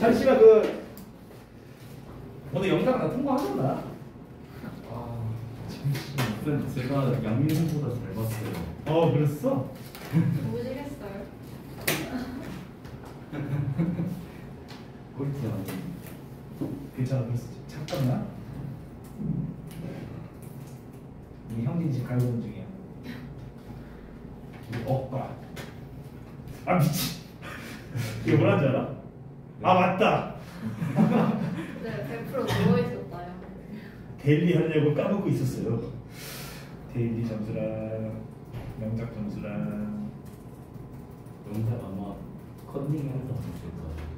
찬 씨가 오늘 영상 다 통과하셨나? 잠시만. 제가 양민호보다 잘 봤어요. 그랬어? 모르겠어요. 꼴찌 아니. 괜찮아, 그랬어. 잠깐만. 우리 형님 지금 갈고는 중이야. 억까. 아 미치. 이거 뭐라는 줄 알아? 아 맞다. 네, 100% 누워있었어요. 데일리 하려고 까먹고 있었어요. 데일리 점수랑 명작 점수랑. 영상 아마 컨닝 하면서 봤을 거예요.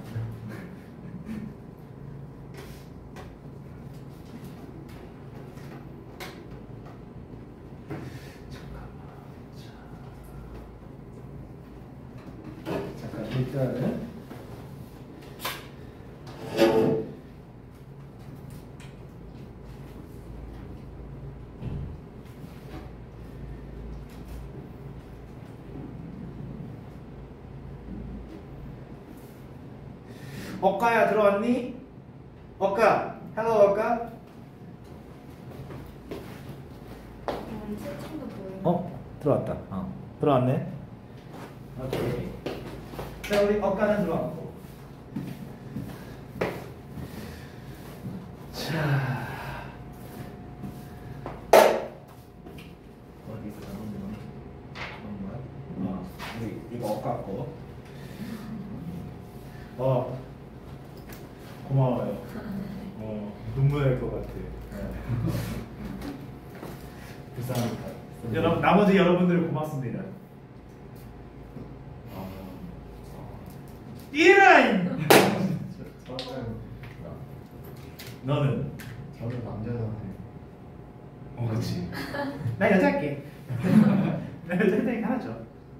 잠깐 일단은 억가야 들어왔니? 억가, 헬로 억가. 채팅도 보여요. 들어왔다. 들어왔네. 오케이. 자, 우리 억가는 들어왔고. 자, 어디서 나오는 거야? 우리 이거 억가고. 고마워요. 눈물 날 것 같아. 불쌍합니다. 여러분, 나머지 여러분들 고맙습니다. 이란! 너는? 저는 남자잖아요. 그렇지. 나 여자할게. 나 여자한테 하나죠.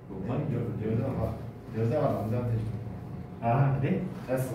여자가 남자한테 주는 거. 그래? 잘했어.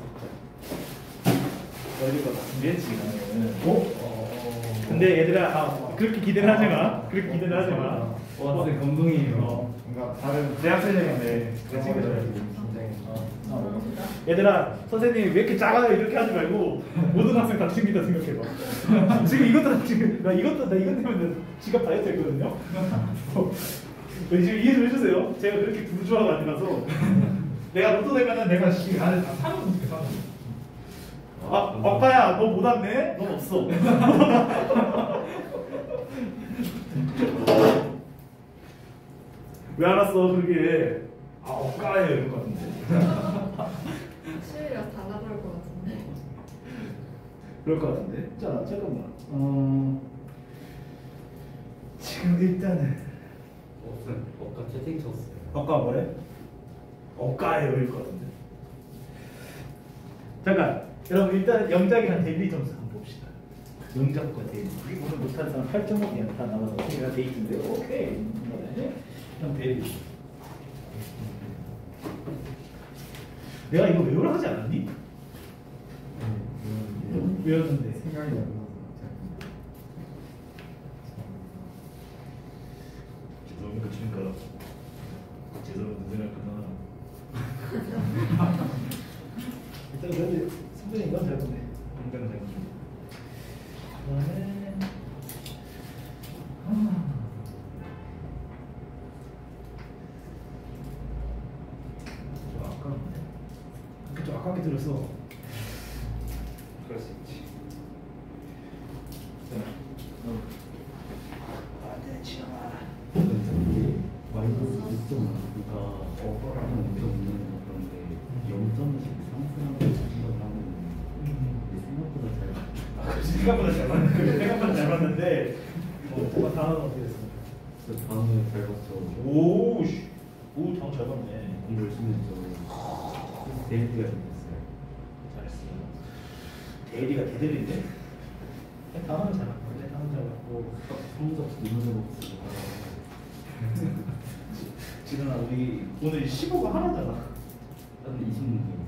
어디 거다 준비했지 나는. 근데 얘들아, 그렇게 기대는 하지 마. 그렇게 기대는 하지 마. 진짜 감동이에요. 뭔가 다른 대학생인데 내 친구들. 굉장히 얘들아, 선생님이 왜 이렇게 작아요? 이렇게 하지 말고 모든 학생 다 챙긴다 생각해봐. 지금 나 이것 때문에 지갑 다이어트 했거든요. 지금 이해 좀 해주세요. 제가 그렇게 부주화가 아니라서 내가 로또 되면은 내가 지금 안에 다 사는 거니까 사는 거. 억가야, 너 못 왔네? 넌 없어. 왜 알았어, 그러게. 억가예요, 이럴 것 같은데. 수요일이라 다 나올 것 같은데. 그럴 것 같은데. 자, 잠깐만. 지금 일단은 아까 채팅 쳤어요. 억가 뭐래? 억가예요, 이럴 것 같은데. 잠깐, 여러분 일단 영작이랑 데일리 점수 한번 봅시다. 영작과 데일리. 오늘 못한 사람 8.5개 다 나와서 우리가 데이트인데 오케이. 그럼 데일리. 내가 이거 외우라 하지 않았니? 외웠는데. 생각이 안 나서 죄송합니다, 친구가. 죄송합니다, 생각하나. 일단 그런데 선생님 이건 잘 보네. 인간은 잘 보네. 그다음에 좀 아까운데. 좀 아깝게 들어서 그럴 수 있지. 안돼 지영아. 마이너스 6.9가 어퍼라는 게 없는 그런데 0.10 상승하는 생각을 하면 생각보다 잘 맞다. 생각보다 잘 맞는데 생각보다 잘 맞는데 다음은 어떻게 됐습니까? 저 다음에 잘 봤죠. 오 다음 잘 맞네. 공부 열심히 했죠. 데이트가 됐어요. 잘했어. 데일리가 대들인데. 다음은 잘 맞고, 다음은 잘 맞고. 성적 이문을 없이 지은아 우리 오늘 15가 하나잖아. 한 20문제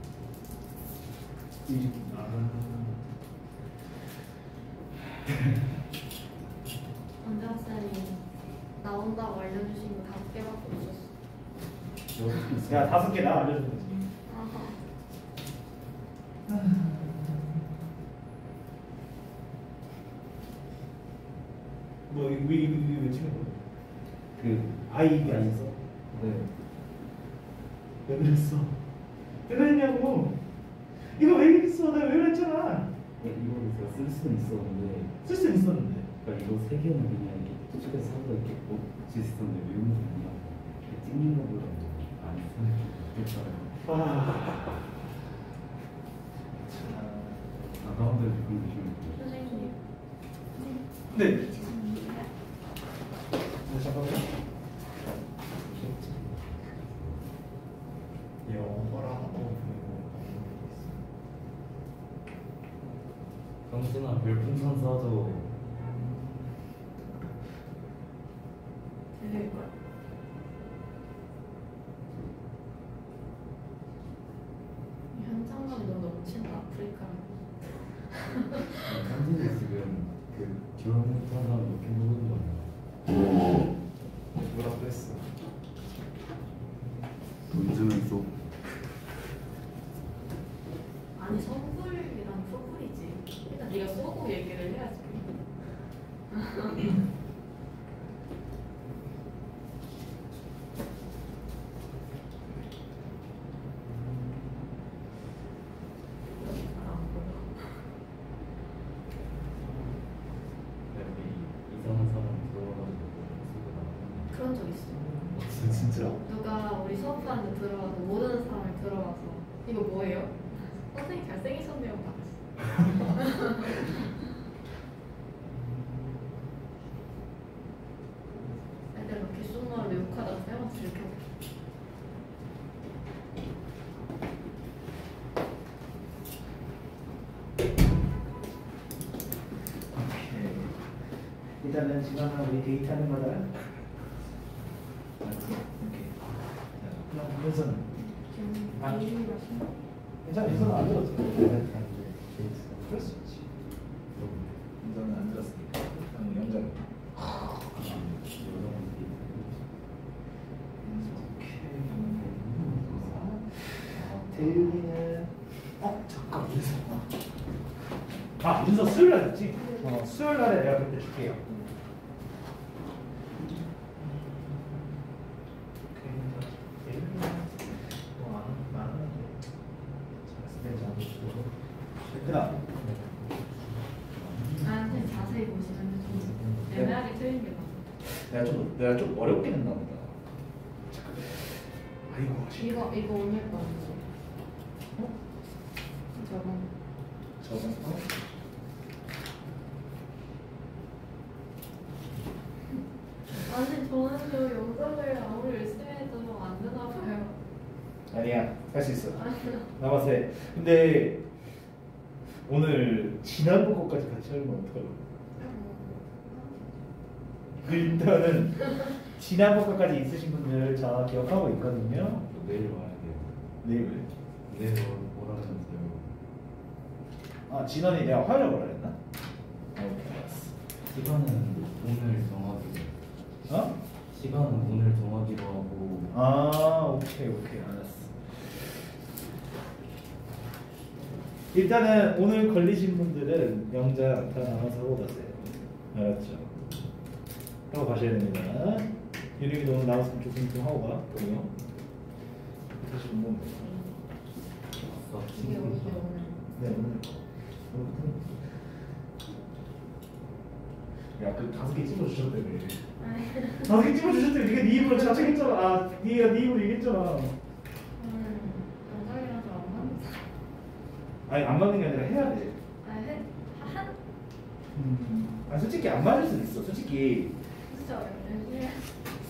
원장쌤이 나온다고 알려주신 거 5개밖에 없었어. 야 5개 나 알려준 거지. 아하. 뭐 이거 왜 찍은 거야? 그 아이 안 했어? 네. 왜 그랬어? 왜 그랬냐고? 이거 왜 그랬어? 내가 왜 그랬잖아. 이거를 제가 쓸 수는 있었는데 쓸 수 있었는데. 그러니까 이거 세 개는 그냥 이렇게 쪽에서 사서 이렇게 짓었는데 외우는 게 아니라 이렇게 찍는 거보다 안 쓰는 게 좋겠더라고요. 아. 가운데 그런 게 좀. 선생님. 네. 죄송합니다. 잠깐만요. 영어라 하고 경진아 별풍선 쏴줘. 들릴걸? 현장감이 너무 넘친다. 아프리카는. 경진이 지금 그 결혼 못한 사람 이렇게 보는 거 아니야? 뭐라 그랬어? 돈 주면 쏙. 아니 선불이랑 풀풀이지. 일단 네가 쏘고 얘기를 해야지. 이상한 사람 들어와가지고 쓰고 나오는. 그런 적 있어. 진짜? 누가 우리 수업하는데 들어와서 모르는 사람이 들어와서 이거 뭐예요? 선생님 잘생기셨네요. 받았어. 애들 막 귓속말로 욕하다가 쌤한테 들켜. 오케이. 일단은 지금 우리 데이트하는 거다. 오케이. 자, 그럼 우선 지금 아. 이름이라 신나. 괜찮아. 이선은 안 들었어. 그럴 수 있지. 이선은 안 들었으니까. 그럼 영장. 데일리는 잠깐 윤서. 아 윤서 수요일 날 했지? 수요일 날에 내가 그때 줄게요. 얘들아, 나한테 자세히 보시면 좀 애매하게 틀린 게 많아. 내가 좀 어렵게 했나 보다. 아이고, 이거 오늘 거 아니지? 어? 저건 저건 아니 저는 저 영상을 아무리 열심히 해도 안 되나 봐요. 아니야, 할 수 있어. 아니요. 남아서 해. 근데 오늘 지난번 것까지 같이 하면 어떡하려고? 일단은 지난번 것까지 있으신 분들 저 기억하고 있거든요. 내일 와야 돼요. 내일 내일 오라면서요. 아 지난해 내가 화요일 오라 했나? 오케이 알았어. 시간은 오늘 정하기로. 어? 시간은 오늘 정하기로 하고. 아 오케이 알았어. 일단은 오늘 걸리신 분들은 영장 다 남아서 하고 가세요. 알았죠? 하고 가셔야 됩니다. 유림이도 오늘 나왔으면 조금 좀 하고 가. 그리고 다시 못 먹네. 이게 오늘 네 오늘. 야그 5개 찍어주셨다며. 5개 찍어주셨다며. 네가 네 입으로 자책했잖아. 아 네가 네 입으로 얘기했잖아. 영상이랑 좀안 맞는 아니 안 맞는 게 아니라 해야 돼. 한 아 솔직히 안 맞을 수도 있어. 솔직히. 진짜 열심히 해.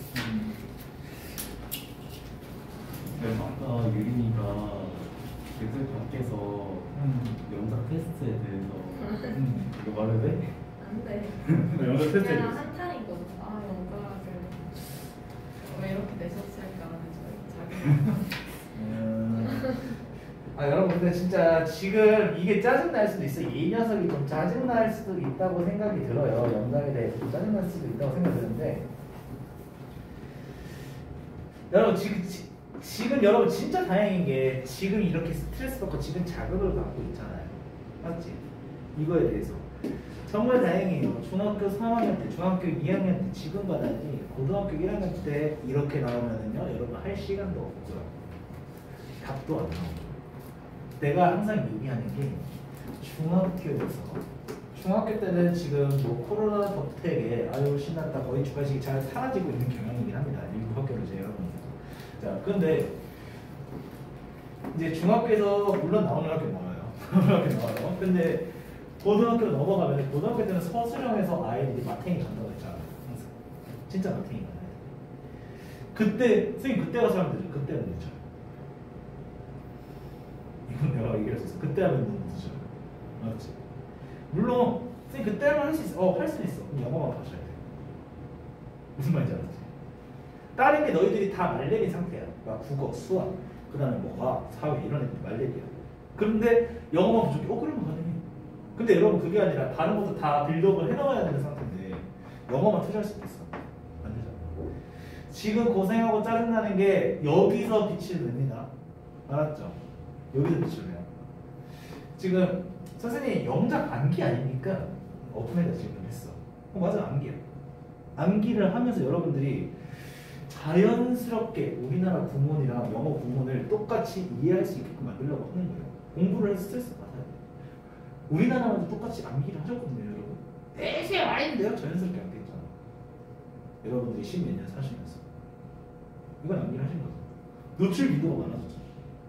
아까 유린이가 애들 밖에서 영상 테스트에 대해서 이거 말해도 돼? 안 돼. 영상 테스트 그냥 해줬어. 한탄이거든. 아 영상을 왜 이렇게 내셨을까 하는 자기. 아 여러분 근데 진짜 지금 이게 짜증날 수도 있어. 이 녀석이 좀 짜증날 수도 있다고 생각이 들어요. 영상에 대해서 좀 짜증날 수도 있다고 생각이 드는데 여러분 지금 지금 여러분 진짜 다행인 게 지금 이렇게 스트레스 받고 지금 자극을 받고 있잖아요. 맞지? 이거에 대해서 정말 다행이에요. 중학교 3학년 때, 중학교 2학년 때 지금 받아야지 고등학교 1학년 때 이렇게 나오면은요 여러분 할 시간도 없고요. 답도 안 나오고. 내가 항상 얘기하는 게 중학교 때는 지금 뭐 코로나 덕택에 아유 신났다 거의 주관식이 잘 사라지고 있는 경향이긴 합니다. 일부 학교를 제외하고. 자, 근데 이제 중학교에서 물론 나오는 학교 나와요. 학교 나와요. 근데 고등학교로 넘어가면 고등학교 때는 서술형에서 아이들이 마탱이 간다고 했잖아요. 항상. 진짜 마탱이 가요. 그때 선생님 그때 가서 하면 되죠. 그때 하면 되죠. 이건 내가 얘기할 수 있어. 그때 하면 너무 늦어요. 맞지? 물론 선생님 그때 하면 할 수 있어. 할 수 있어. 그럼 영어만 가셔야 돼. 무슨 말인지 알았지? 다른 게 너희들이 다 말레리 상태야. 막 국어, 수학, 그 다음에 뭐 과학, 사회 이런 애들 말레리야. 그런데 영어만 부족해. 그러면 가능해. 근데 여러분 그게 아니라 다른 것도 다 빌드업을 해나가야 되는 상태인데 영어만 투자할 수도 있어. 안 되잖아. 지금 고생하고 짜증나는 게 여기서 빛을 냅니다. 알았죠? 여기서 빛을 내요. 지금 선생님이 영작 암기 아닙니까? 어떤 애가 질문했어. 맞아, 암기야. 암기를 하면서 여러분들이 자연스럽게 우리나라 구문이랑 영어 구문을 똑같이 이해할 수 있게끔 만들려고 하는 거예요. 공부를 해서 스트레스 받아야 돼요. 우리나라도 똑같이 암기를 하셨거든요, 여러분. 대세 아닌데요? 자연스럽게 암기했잖아. 여러분들이 10몇 년 사시면서. 이건 암기를 하신 거죠. 노출 빈도가 많아졌죠.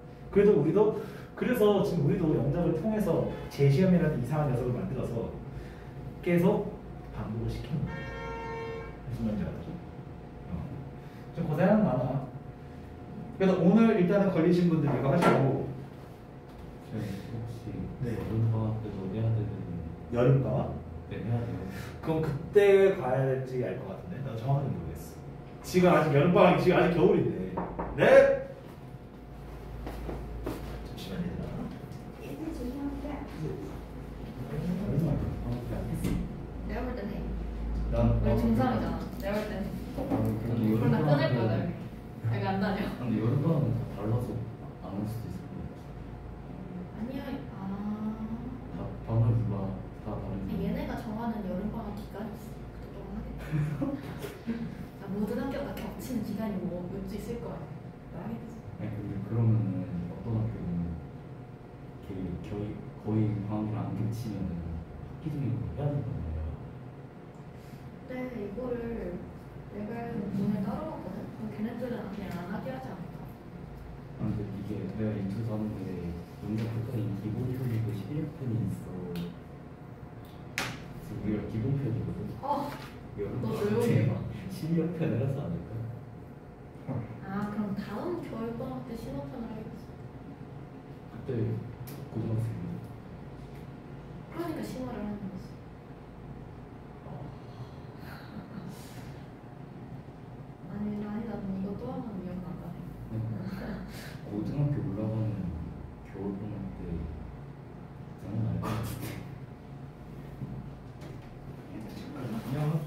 그래서 지금 우리도 영작을 통해서 재시험이라는 이상한 녀석을 만들어서 계속 반복을 시키는 거예요. 무슨 말인지 알았죠? 좀 고생하는 거 많아. 그래서 오늘 일단은 걸리신 분들 이거 하시고 혹시 네. 여름방학 때도 해야 되는 여름방학? 네 해야 돼요. 그럼 그때 가야 될지 알 것 같은데 나 정확히 모르겠어. 지금 아직 여름방학이 지금 아직 겨울인데. 네? 잠시만 얘들아. 내가 볼 때는 해. 난 우리 중3이잖아. 내가 볼 때는 해. 그럼 나 끊을 거야. 나 여기 안 다녀. 근데 여름방학은 다 달라서 안 올 수도 있을 것 아니야. 같아요. 방을 누가 다 다른지. 얘네가 정하는 여름방학 기간이 있어. 그동안 하겠다. 모든 학교가 겹치는 기간이 뭐 몇 주 있을 거야. 나 하겠지. 아니 근데 그러면은 어떤 학교는 거의 방학이랑 안 겹치면은 학기 중에 그거 해야 된단 말이야. 근데 이거를 내가 오늘 따라왔거든. 그럼 걔네들은 그냥 안 하게 하지 않을까? 근데 이게 내가 인투에서 하는데 영작 교과인 기본 표기가 11편이 있어. 그래서 우리가 기본 표기거든. 너 조용히 해봐. 16편 해서 안 될까? 그럼 다음 겨울방학 때 신호편을 하겠지. 그때 고등학생인데. 그러니까 심화를 하는 거지. 아니 나는 이거 또 하면 이해가 안 가네. 고등학교 올라가는 겨울방학 때 장난 아닐 것 같은데. 안녕.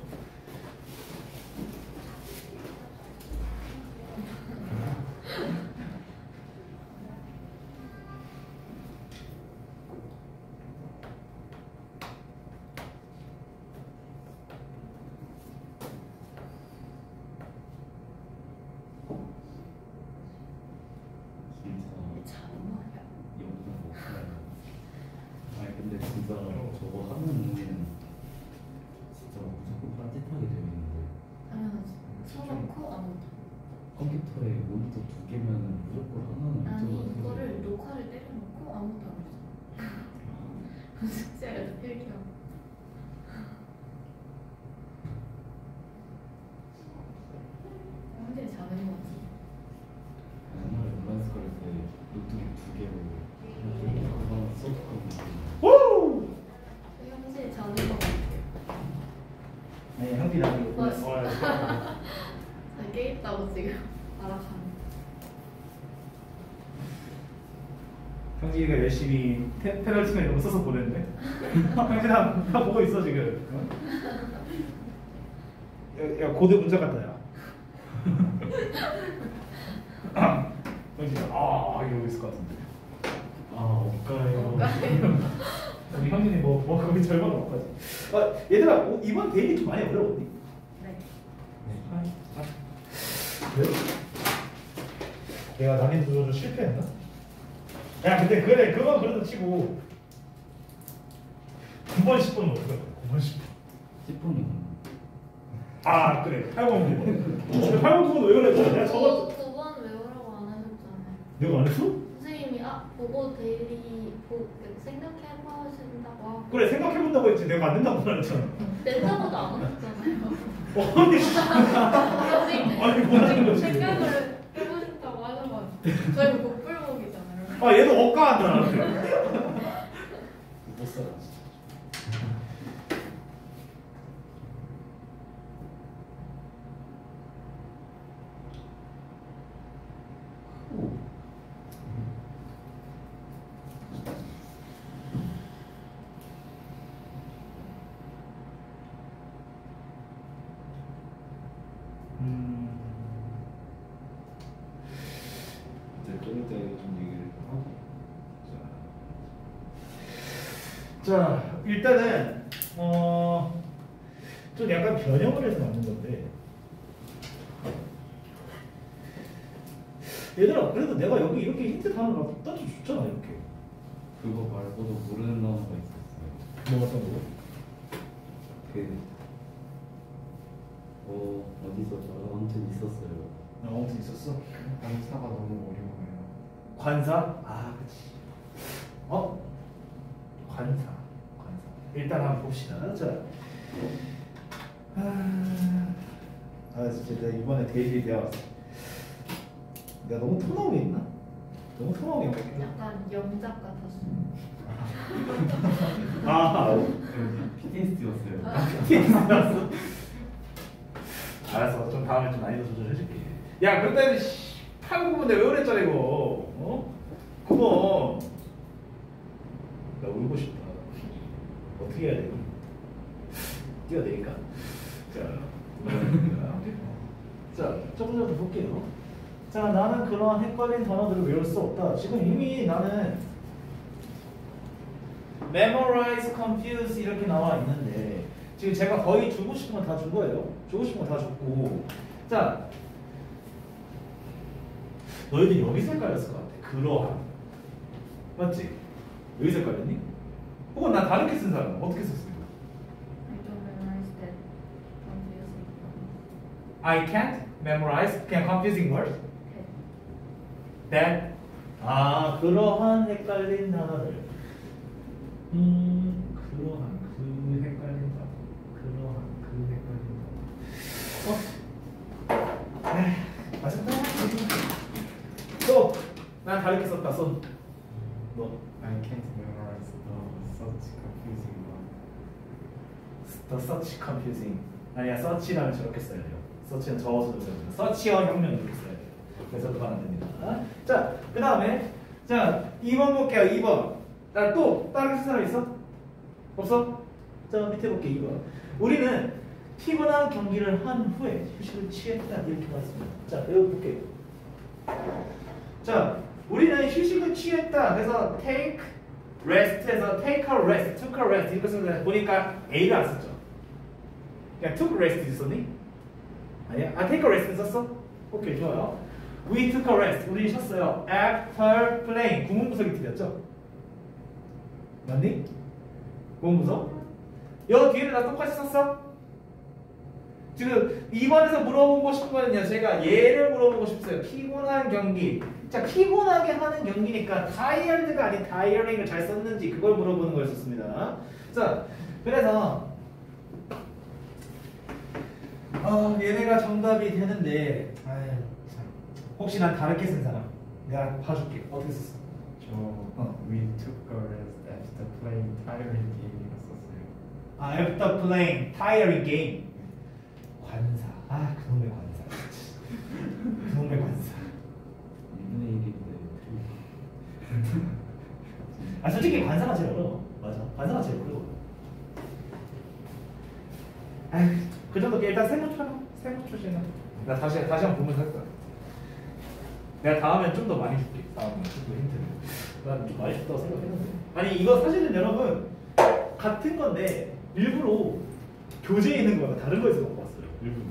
근데 진짜 저거 하면은 진짜 무조건 딴짓하게 되는데 당연하지. 쳐놓고 안 못하. 컴퓨터에 모니터 2개면 무조건 하나는 아니 못하고 이거를 녹화를 때려놓고 아무것도 안 했어. 숙제를 필기하고. 완전히 작은 거 같지. 옛날에 온라인 스쿨 때 노트북 2개로 그거 써봤거든요. 우! 현실 작은 거 같아. 네, 형비랑 이거 잘 깨있다고 지금 알아가네. 형진이가 열심히 페널티나 이런 거 써서 보냈네. 형진아, 나 보고 있어 지금. 야, 고대 문자 같다 야. 이러고 있을 것 같은데. 아 없가요. 우리 형님이 뭐 거기 절반 먹까지. 얘들아 이번 대입이 좀 많이 어려웠니? 네. 왜? 내가 난이도 조절 실패했나? 야 근데 그래 그건 그래도 치고 9번 10번은 어떻게 9번 10번 10분이 아 그래 8번 9번 8번 9번 왜 그랬잖아 내가 저거 9번 외우라고 안 하셨잖아요. 내가 안 했어? 선생님이 보고 데일리 생각해봐 하신다고 하고 그래 생각해본다고 했지 내가 안 된다고 말했잖아 낸다고도 안 하셨잖아요. 아니 아니 뭐라는 거지 생각을 해보신다고 하셔가지고 저희 복불복이잖아요. 아 얘도 억까한다 나한테 못 살아 진짜 이제 좀 이따 좀 얘기를 하고. 자 일단은 좀 약간 변형을 해서 만든 건데 얘들아 그래도 내가 여기 이렇게 힌트 단어를 던져줬잖아 이렇게 그거 말고도 모르는 단어가 있었어요. 뭐 어떤 거? 어디서 저 아무튼 있었어요. 아무튼 있었어? 관사가 너무 어려워요. 관사? 아 그치 관사 일단 한번 봅시다 자 진짜 내가 이번에 데일리 대화 내가 너무 토나오게 했나? 너무 토나오게 했나? 약간 영작 같았어. 피트니스였어요. 알았어 좀 다음에 좀 난이도 조절해줄게 야 그때는 8, 9분 내가 왜 그랬잖아 이거 9번 나 울고 싶다 어떻게 해야 되니? 뛰어내릴까? 자 첫 번째부터 볼게요 자 나는 그러한 헷갈린 단어들을 외울 수 없다 지금 이미 나는 memorize, confuse 이렇게 나와 있는데 지금 제가 거의 주고 싶은 건 다 준 거예요. 주고 싶은 건 다 줬고 자 너희들 여기서 헷갈렸을 것 같아. 그러한 맞지? 여기서 헷갈렸니? 혹은 나 다르게 쓴 사람 어떻게 썼어? I don't memorize that confusing. I can't memorize 그냥 confusing words? that 그러한 헷갈린 단어를 그러한 그 헷갈린 단어 그러한 그 헷갈린 단어 맞았다 또! 난 다르게 썼다 손 너 I can't memorize such confusing word. The such confusing 아니야 such라면 저렇게 써야 돼요 such는 저어서 써야 돼요 such와 혁명 이렇게 써야 돼요 그래서 그건 안 됩니다 자 그 다음에 자 2번 볼게요 2번 나 또 다른 쓸 사람 있어? 없어? 자 밑에 볼게 2번 우리는 피곤한 경기를 한 후에 휴식을 취했다 이렇게 나왔습니다 자 외워볼게요 자 우리는 휴식을 취했다 그래서 take rest에서 take a rest, took a rest 이것을 보니까 A를 안 썼죠 그냥 took rest 있었니? 아니야? take a rest 썼어? 오케이 좋아요 we took a rest 우리 쉬었어요 after playing 구문부석이 틀렸죠? 맞니? 구문부석? 여 뒤에는 나 똑같이 썼어? 지금 2번에서 물어보고 싶은 거는요 제가 얘를 물어보고 싶어요 피곤한 경기 자 피곤하게 하는 경기니까 tired가 아닌 tiring을 잘 썼는지 그걸 물어보는 거였었습니다 자 그래서 얘네가 정답이 되는데 아유 참 혹시 난 다르게 쓴 사람 내가 봐줄게 어떻게 썼어? We took a rest after playing tiring game이라 썼어요. after playing tiring game 관사 그놈의 관사 그놈의 관사 2분의 1인데 솔직히 관사가 제일 어려워 맞아 관사가 제일 어려워 그 정도 일단 세모 출시는 나 다시 한번 보면서 할 거야 내가 다음엔 좀 더 많이 줄게. 다음에 좀더 힌트를. 난 좀 많이 줬다고 생각했는데. 아니 이거 사실은 여러분 같은 건데 일부러 교재에 있는 거랑 다른 거에서 갖고 왔어요. 일부러.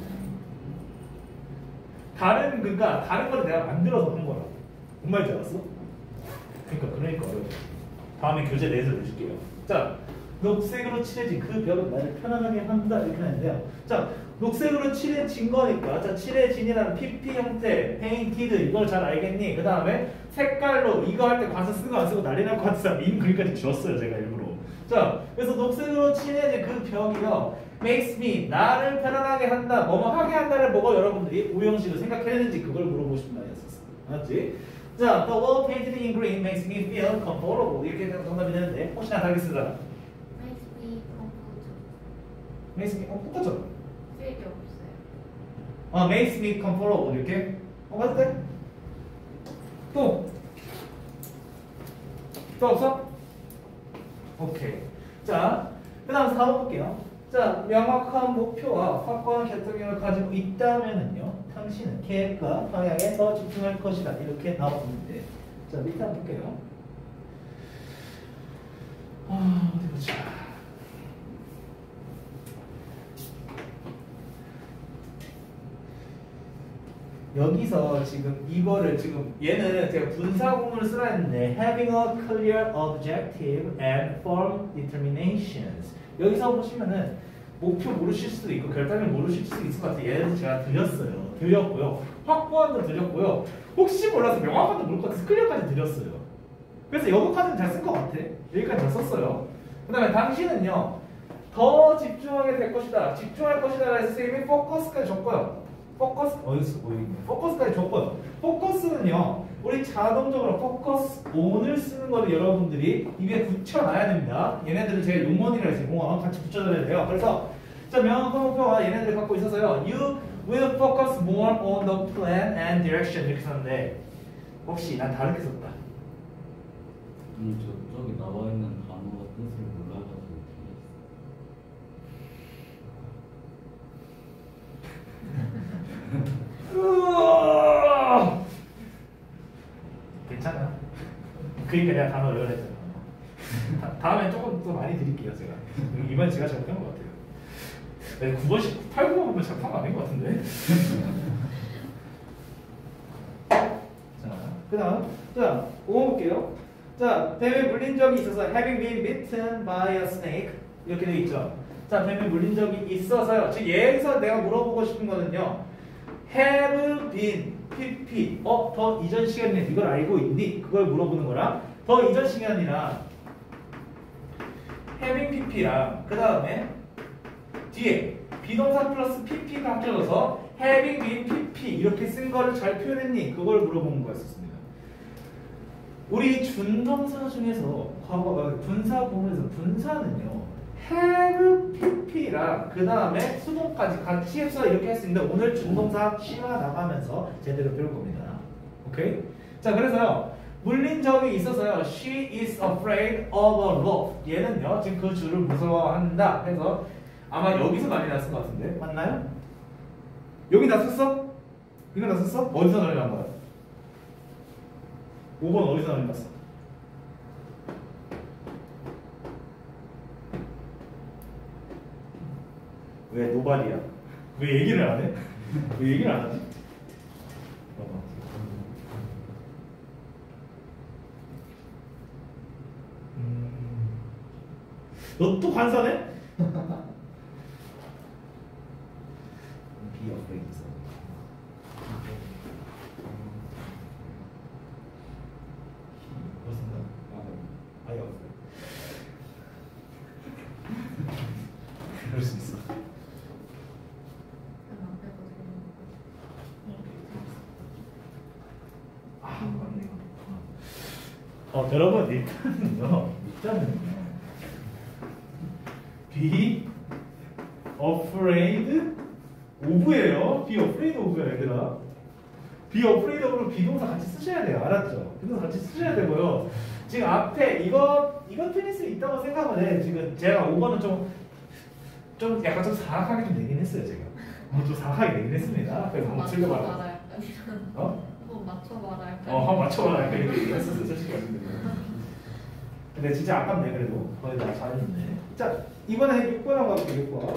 그러니까 다른 거를 내가 만들어서 한 거라고. 뭔 말인지 알았어? 그러니까 어려워. 다음에 교재 내에서 내줄게요. 자, 녹색으로 칠해진 그 벽은 나를 편안하게 한다 이렇게 하는데요. 자, 녹색으로 칠해진 거니까 자, 칠해진이라는 PP 형태, 페인티드 이걸 잘 알겠니? 그 다음에 색깔로 이거 할 때 관사 쓰고 안 쓰고 난리 날 것 같아서 민 글까지 지웠어요 제가 일부러. 자, 그래서 녹색으로 칠해진 그 벽이요, makes me 나를 편안하게 한다, 뭐뭐 하게 한다를 보고 여러분들이 오형식을 생각했는지 그걸 물어보고 싶은 말이었었어. 알았지? 자, the wall painted in green makes me feel comfortable 이렇게 정답이 되는데 혹시나 다르게 쓰잖아. Makes me comfortable. makes me 똑같잖아. 필요 없어요. makes me comfortable 이렇게 맞을 때? 또 없어? 오케이. 자, 그 다음 4번 볼게요. 자, 명확한 목표와 확고한 개통력을 가지고 있다면은요, 당신은 계획과 방향에 더 집중할 것이다. 이렇게 나오는데, 자, 밑에 한번 볼게요. 어디 보자. 여기서 지금 이거를 지금 얘는 제가 분사구문을 쓰라 했는데 having a clear objective and firm determinations 여기서 보시면은 목표 모르실 수도 있고 결단을 모르실 수도 있을 것 같아요. 얘는 제가 드렸고요. 확고한도 드렸고요. 혹시 몰라서 명확한도 모를 것 같아서 클리어까지 드렸어요. 그래서 여기까지는 잘 쓴 것 같아. 여기까지 잘 썼어요. 그 다음에 당신은요 더 집중하게 될 것이다. 집중할 것이다 해서 선생님이 포커스까지 줬고요. 어디서 보이네. 포커스까지 줬고요. 포커스는요 우리 자동적으로 포커스 on을 쓰는 거를 여러분들이 입에 붙여놔야 됩니다. 얘네들은 제가 용언이라 해서 용언 같이 붙여줘야 돼요. 그래서 자, 명확한 목표와 얘네들이 갖고 있어서요 You will focus more on the plan and direction 이렇게 썼는데 혹시 난 다르게 썼다. 저기 나와 있는 단어가 뜻을 몰라가지고 괜찮아. 그러니까 내가 단어 외워냈잖아. 다음에 조금 더 많이 드릴게요 제가. 이번 제가 잘못한 것 같아요. 9번씩 8, 9번 보면 잘못한 거 아닌 것 같은데. 자, 그 다음 자 5번 볼게요. 자, 뱀에 물린 적이 있어서 having been bitten by a snake 이렇게 되어 있죠. 자, 뱀에 물린 적이 있어서요. 즉 여기서 내가 물어보고 싶은 거는요. have been pp 더 이전 시간에 이걸 알고 있니? 그걸 물어보는 거랑 더 이전 시간이랑 having pp랑 그 다음에 뒤에 비동사 플러스 pp가 합쳐져서 having been pp 이렇게 쓴 거를 잘 표현했니? 그걸 물어보는 거였습니다. 우리 준동사 중에서 과거 분사 부분에서 분사는요 have pp랑 그 다음에 수동까지 같이 해서 이렇게 했습니다. 오늘 준동사 심화 나가면서 제대로 배울 겁니다. 오케이? 자, 그래서요 물린 적이 있어서요 she is afraid of a rope 얘는요 지금 그 줄을 무서워한다 해서 아마 여기서 많이 났을 것 같은데 맞나요? 여기 났었어? 이거 났었어? 어디서 난리 난 거야? 5번 어디서 난리 났어? 왜 노발이야? 왜 얘기를 안 해? 왜 얘기를 안 하지? 너 또 관사네? 비어프레이드 아예 없어요. 그럴 수 있어. 맞네. 여러분 일단은요. Be afraid of예요. Be afraid of야 얘들아. Be afraid of로 비동사 같이 쓰셔야 돼요. 알았죠? 비동사 같이 쓰셔야 되고요. 지금 앞에 이거 틀릴 수 있다고 생각을 해. 지금 제가 5번은 좀 약간 좀 사악하게 좀 내긴 했어요 제가. 좀 사악하게 내긴 했습니다. 그래서 한번 맞춰 틀려봐라. 말아야 어? 한번 맞춰 말아야 맞춰봐라 이렇게 얘기했었어요 솔직히 말씀드리면. 근데 진짜 아깝네 그래도 거의 다 잘했네. 자 이번에 6번 하고 갈게요 6번.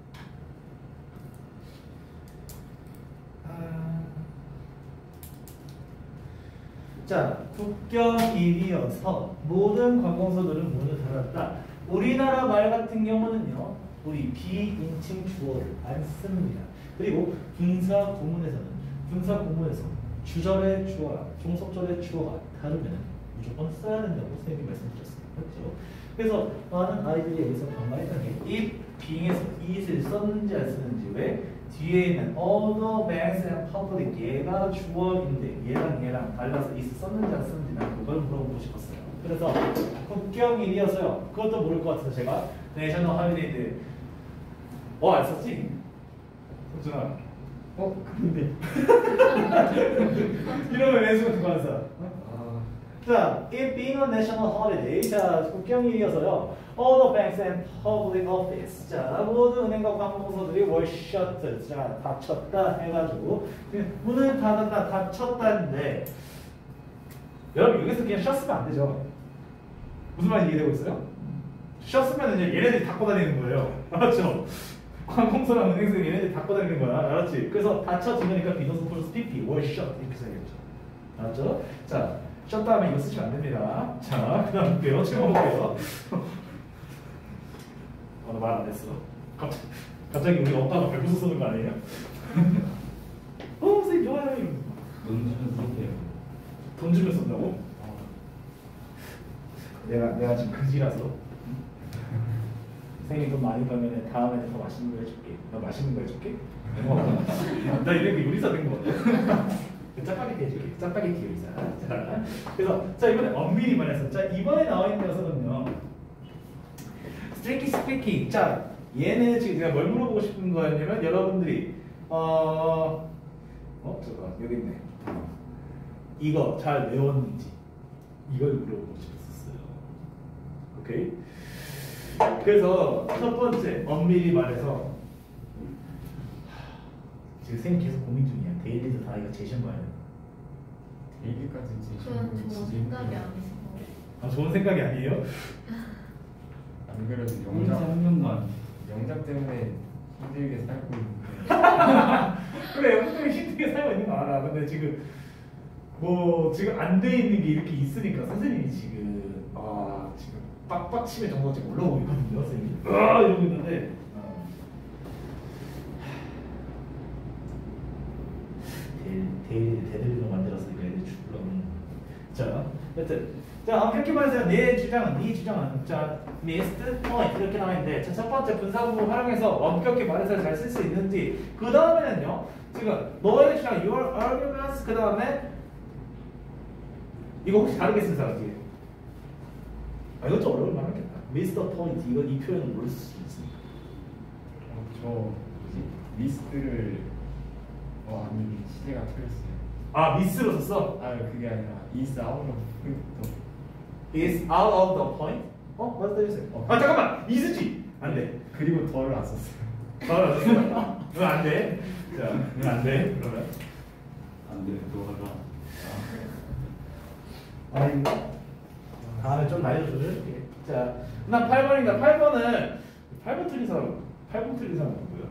자 국경일이어서 모든 관공서들은 문을 닫았다. 우리나라 말 같은 경우는요 우리 비인칭 주어를 안 씁니다. 그리고 분사구문에서 주절의 주어랑 종속절의 주어가 다르면 무조건 써야 된다고 선생님이 말씀드렸어요. 그렇죠? 그래서 많은 아이들이 여기서 반발했던 게 if being에서 it을 썼는지 안 썼는지 왜 뒤에 있는 other banks and public 얘가 주어인데 얘랑 달라서 it 썼는지 안 썼는지 난 그걸 물어보고 싶었어요. 그래서 국경일이어서요. 그것도 모를 것 같아서 제가 내셔널 할리데이인데 안 썼지? 성준아 근데 이러면 왼수가 그거 안 써. 자, it being a national holiday. 자, 국경일이어서요. All the banks and public office. 자, 모든 은행과 관공서들이 were shut. 자, 닫혔다 해가지고 문을 닫았다, 닫혔다인데 여러분 여기서 그냥 shut으면 안 되죠. 무슨 말인지 이해되고 있어요? shut으면 이제 얘네들이 닫고 다니는 거예요. 알았죠? 관공서랑 은행에서 얘네들이 닫고 다니는 거야. 알았지? 그래서 닫혀지니까 비너스 플러스 PP were shut 이렇게 써야겠죠. 알았죠? 자. 셨 다음에 이거 쓰시면 안 됩니다. 자, 그 다음 볼게요. 지금 볼게요. 나 말 안 했어. 갑자기 우리 엄마가 배고서 쓰는 거 아니에요? 선생님 좋아요. 돈 주면 쓸게요. 돈 주면 쓴다고? 내가 지금 그지라서 선생님 돈 많이 벌면 다음에 더 맛있는 거 해줄게. 나 맛있는 거 해줄게? 나 이렇게 요리사 된 거 같아. 짜파게티 해줄게. 짜파게티 요리사. 자, 그래서 자 이번에 엄밀히 말해서 자 이번에 나와 있는 녀석은요. 스트레이키 스피킹. 자 얘는 지금 제가 뭘 물어보고 싶은 거였냐면 여러분들이 잠깐 여기 있네. 이거 잘 외웠는지 이걸 물어보고 싶었어요. 오케이. 그래서 첫 번째 엄밀히 말해서 지금 쌤 계속 고민 중이야. 데일리도 다 이거 제시한 거 아니야? 데일리까지 그건 좋은 생각이 아니서. 좋은 생각이 아니에요? 안 그래도 혼자 한 명만. 영작 때문에 힘들게 살고 있는데 그래 영상이 힘들게 살고 있는 거 알아. 근데 지금 지금 안 돼 있는 게 이렇게 있으니까 선생님이 지금 지금 빡빡침의 정도가 지금 올라오고 있거든요. 선생님이 이러고 있는데 대들리로 만들었으니까 애들 죽으려고. 자, 여튼 그렇게 말해서 네 주장은 자 missed point 이렇게 나와 있는데 첫 번째 분사구문 활용해서 엄격히 말해서 잘 쓸 수 있는지 그 다음에는요 지금 너의 주장 your arguments 그 다음에 이거 혹시 다르게 쓴 사람 뒤에 이거 좀 어려울 만하겠다. missed point 이거 이 표현은 모를 수 있습니까? 저 뭐지? 리스트를 아니 시제가 틀렸어요. 미스로 썼어? 그게 아니라 is out of is out of the point? 맞다 해주세요. 잠깐만 이수지 안 돼. 그리고 덜을 안 썼어요. 이거 안 돼. 자, 이거 안 돼. 그러면 안 돼, 너가. 다음에 좀 나이 조절해줄게. 자, 난 8번입니다. 8번 틀린 사람 누구야?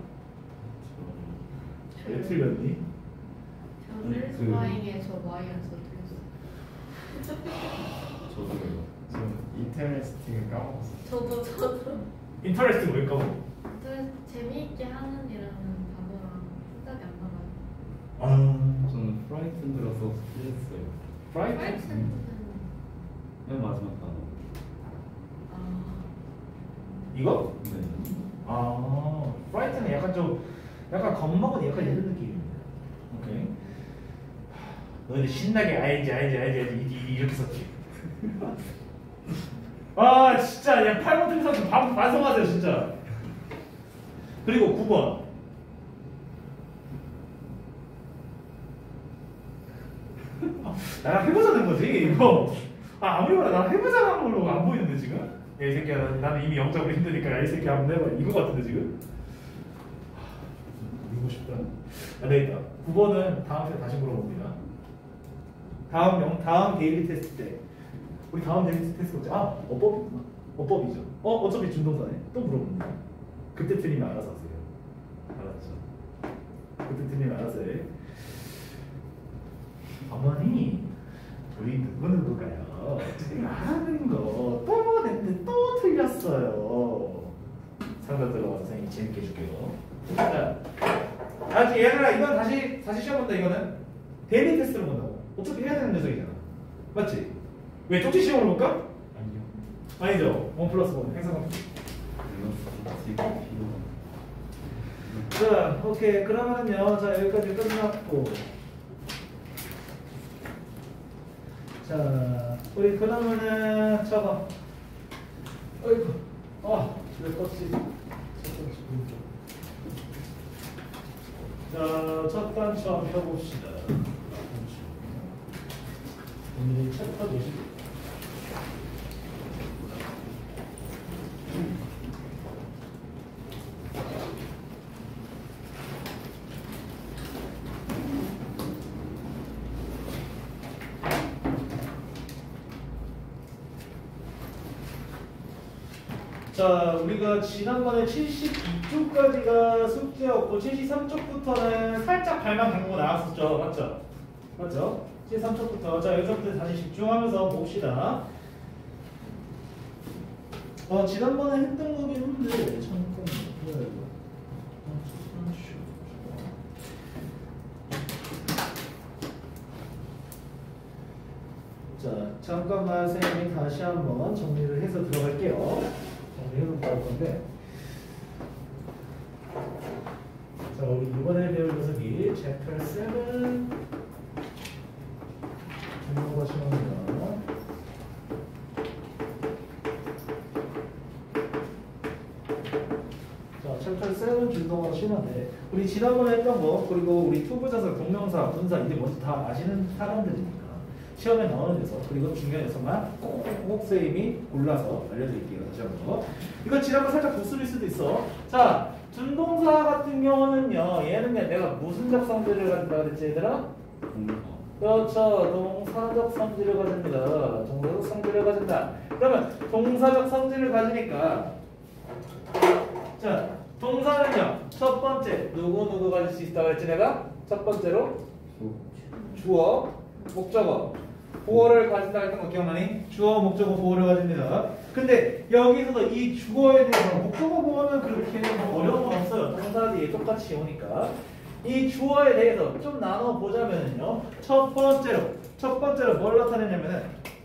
왜 틀렸니? 저 릴스바잉에 저 마이언스 들렸어요. 저도요. 인터레스팅을 까먹었어요. 저도 인터레스팅 왜 까먹어? 재미있게 하는 이라는 단어랑 생각이 안 나가지고. 저는 프라이튼 들어서 틀렸어요. 프라이튼 맨 마지막 단어. 이거? 네. 프라이트는 약간 겁먹은 약간 이런 느낌입니다. 오케이. 너희들 신나게 알지 이렇게 썼지. 진짜 야 8번 틀린 사람 반성하세요 진짜. 그리고 9번 나랑 해보자는 거지 이거. 아무리 봐도 나랑 해보자는 걸로 안 보이는데 지금. 야 이 새끼야 나는 이미 영적으로 힘드니까 야 이 새끼 한번 해봐 이거 같은데 지금. 이거 싶다. 안 되겠다. 9번은 다음 시간에 다시 물어봅니다. 다음 데일리 테스트 때 우리 다음 데일리 테스트 뭐지? 아 어법이구나. 어법이죠. 어차피 준동사네. 또 물어본다. 그때 틀리면 알아서 하세요. 알았죠? 그때 틀리면 알아서 해. 어머니 우리 누구누구가요? 제가 하는 거 또 냈는데 또 틀렸어요. 상담 들어가서 선생님이 재밌게 해줄게요. 자, 다시 얘들아 이건 다시 시험 본다. 이거는 데일리 테스트를 본다고. 어차피 해야 되는 녀석이잖아. 맞지? 왜 쪽지 시험을 볼까? 아니요. 아니죠. 1+1 행사관. 지금 필요. 자, 오케이. 그러면은요. 자, 여기까지 끝났고. 자, 우리 그러면은 저거. 어이구. 왜 껐지? 자, 첫 단추 한번 펴봅시다. 오늘의 챕터 도시. 자, 우리가 지난번에 72쪽까지가 숙제였고 73쪽부터는 살짝 발만 담그고 나왔었죠. 맞죠? 맞죠? 73쪽부터. 자, 여기서부터 다시 집중하면서 봅시다. 지난번에 했던 거긴 한데 잠깐만. 뭐야 이거? 자, 잠깐만 선생님이 다시 한번 정리를 해서 들어갈게요. 정리해서 들어갈 건데. 자, 우리 이번에 배울 녀석이 Chapter 7 준동사 시험입니다. 자, Chapter 7 준동사 시험인데 우리 지난번에 했던 거 그리고 우리 투부자사, 동명사, 분사 이제 먼저 다 아시는 사람들이니까 시험에 나오는 녀석 그리고 중요한 녀석만 꼭 선생님이 골라서 알려드릴게요. 다시 한번. 이거 지난번 살짝 복습일 수도 있어. 자, 준동사 같은 경우는요. 얘는 내가 무슨 적성질을 가진다 그랬지 얘들아? 그렇죠. 동사적 성질을 가집니다. 동사적 성질을 가진다. 그러면 동사적 성질을 가지니까 자, 동사는요. 첫 번째 누구 가질 수 있다고 했지 내가? 첫 번째로 주어, 목적어, 보어를 가진다 했던 거 기억나니? 주어, 목적어, 보어를 가집니다. 근데 여기서도 이 주어에 대해서 목적어, 보어는 그렇게 어려운 건 없어요. 동사 뒤에 똑같이 오니까. 이 주어에 대해서 좀 나눠 보자면요. 첫 번째로 뭘 나타내냐면은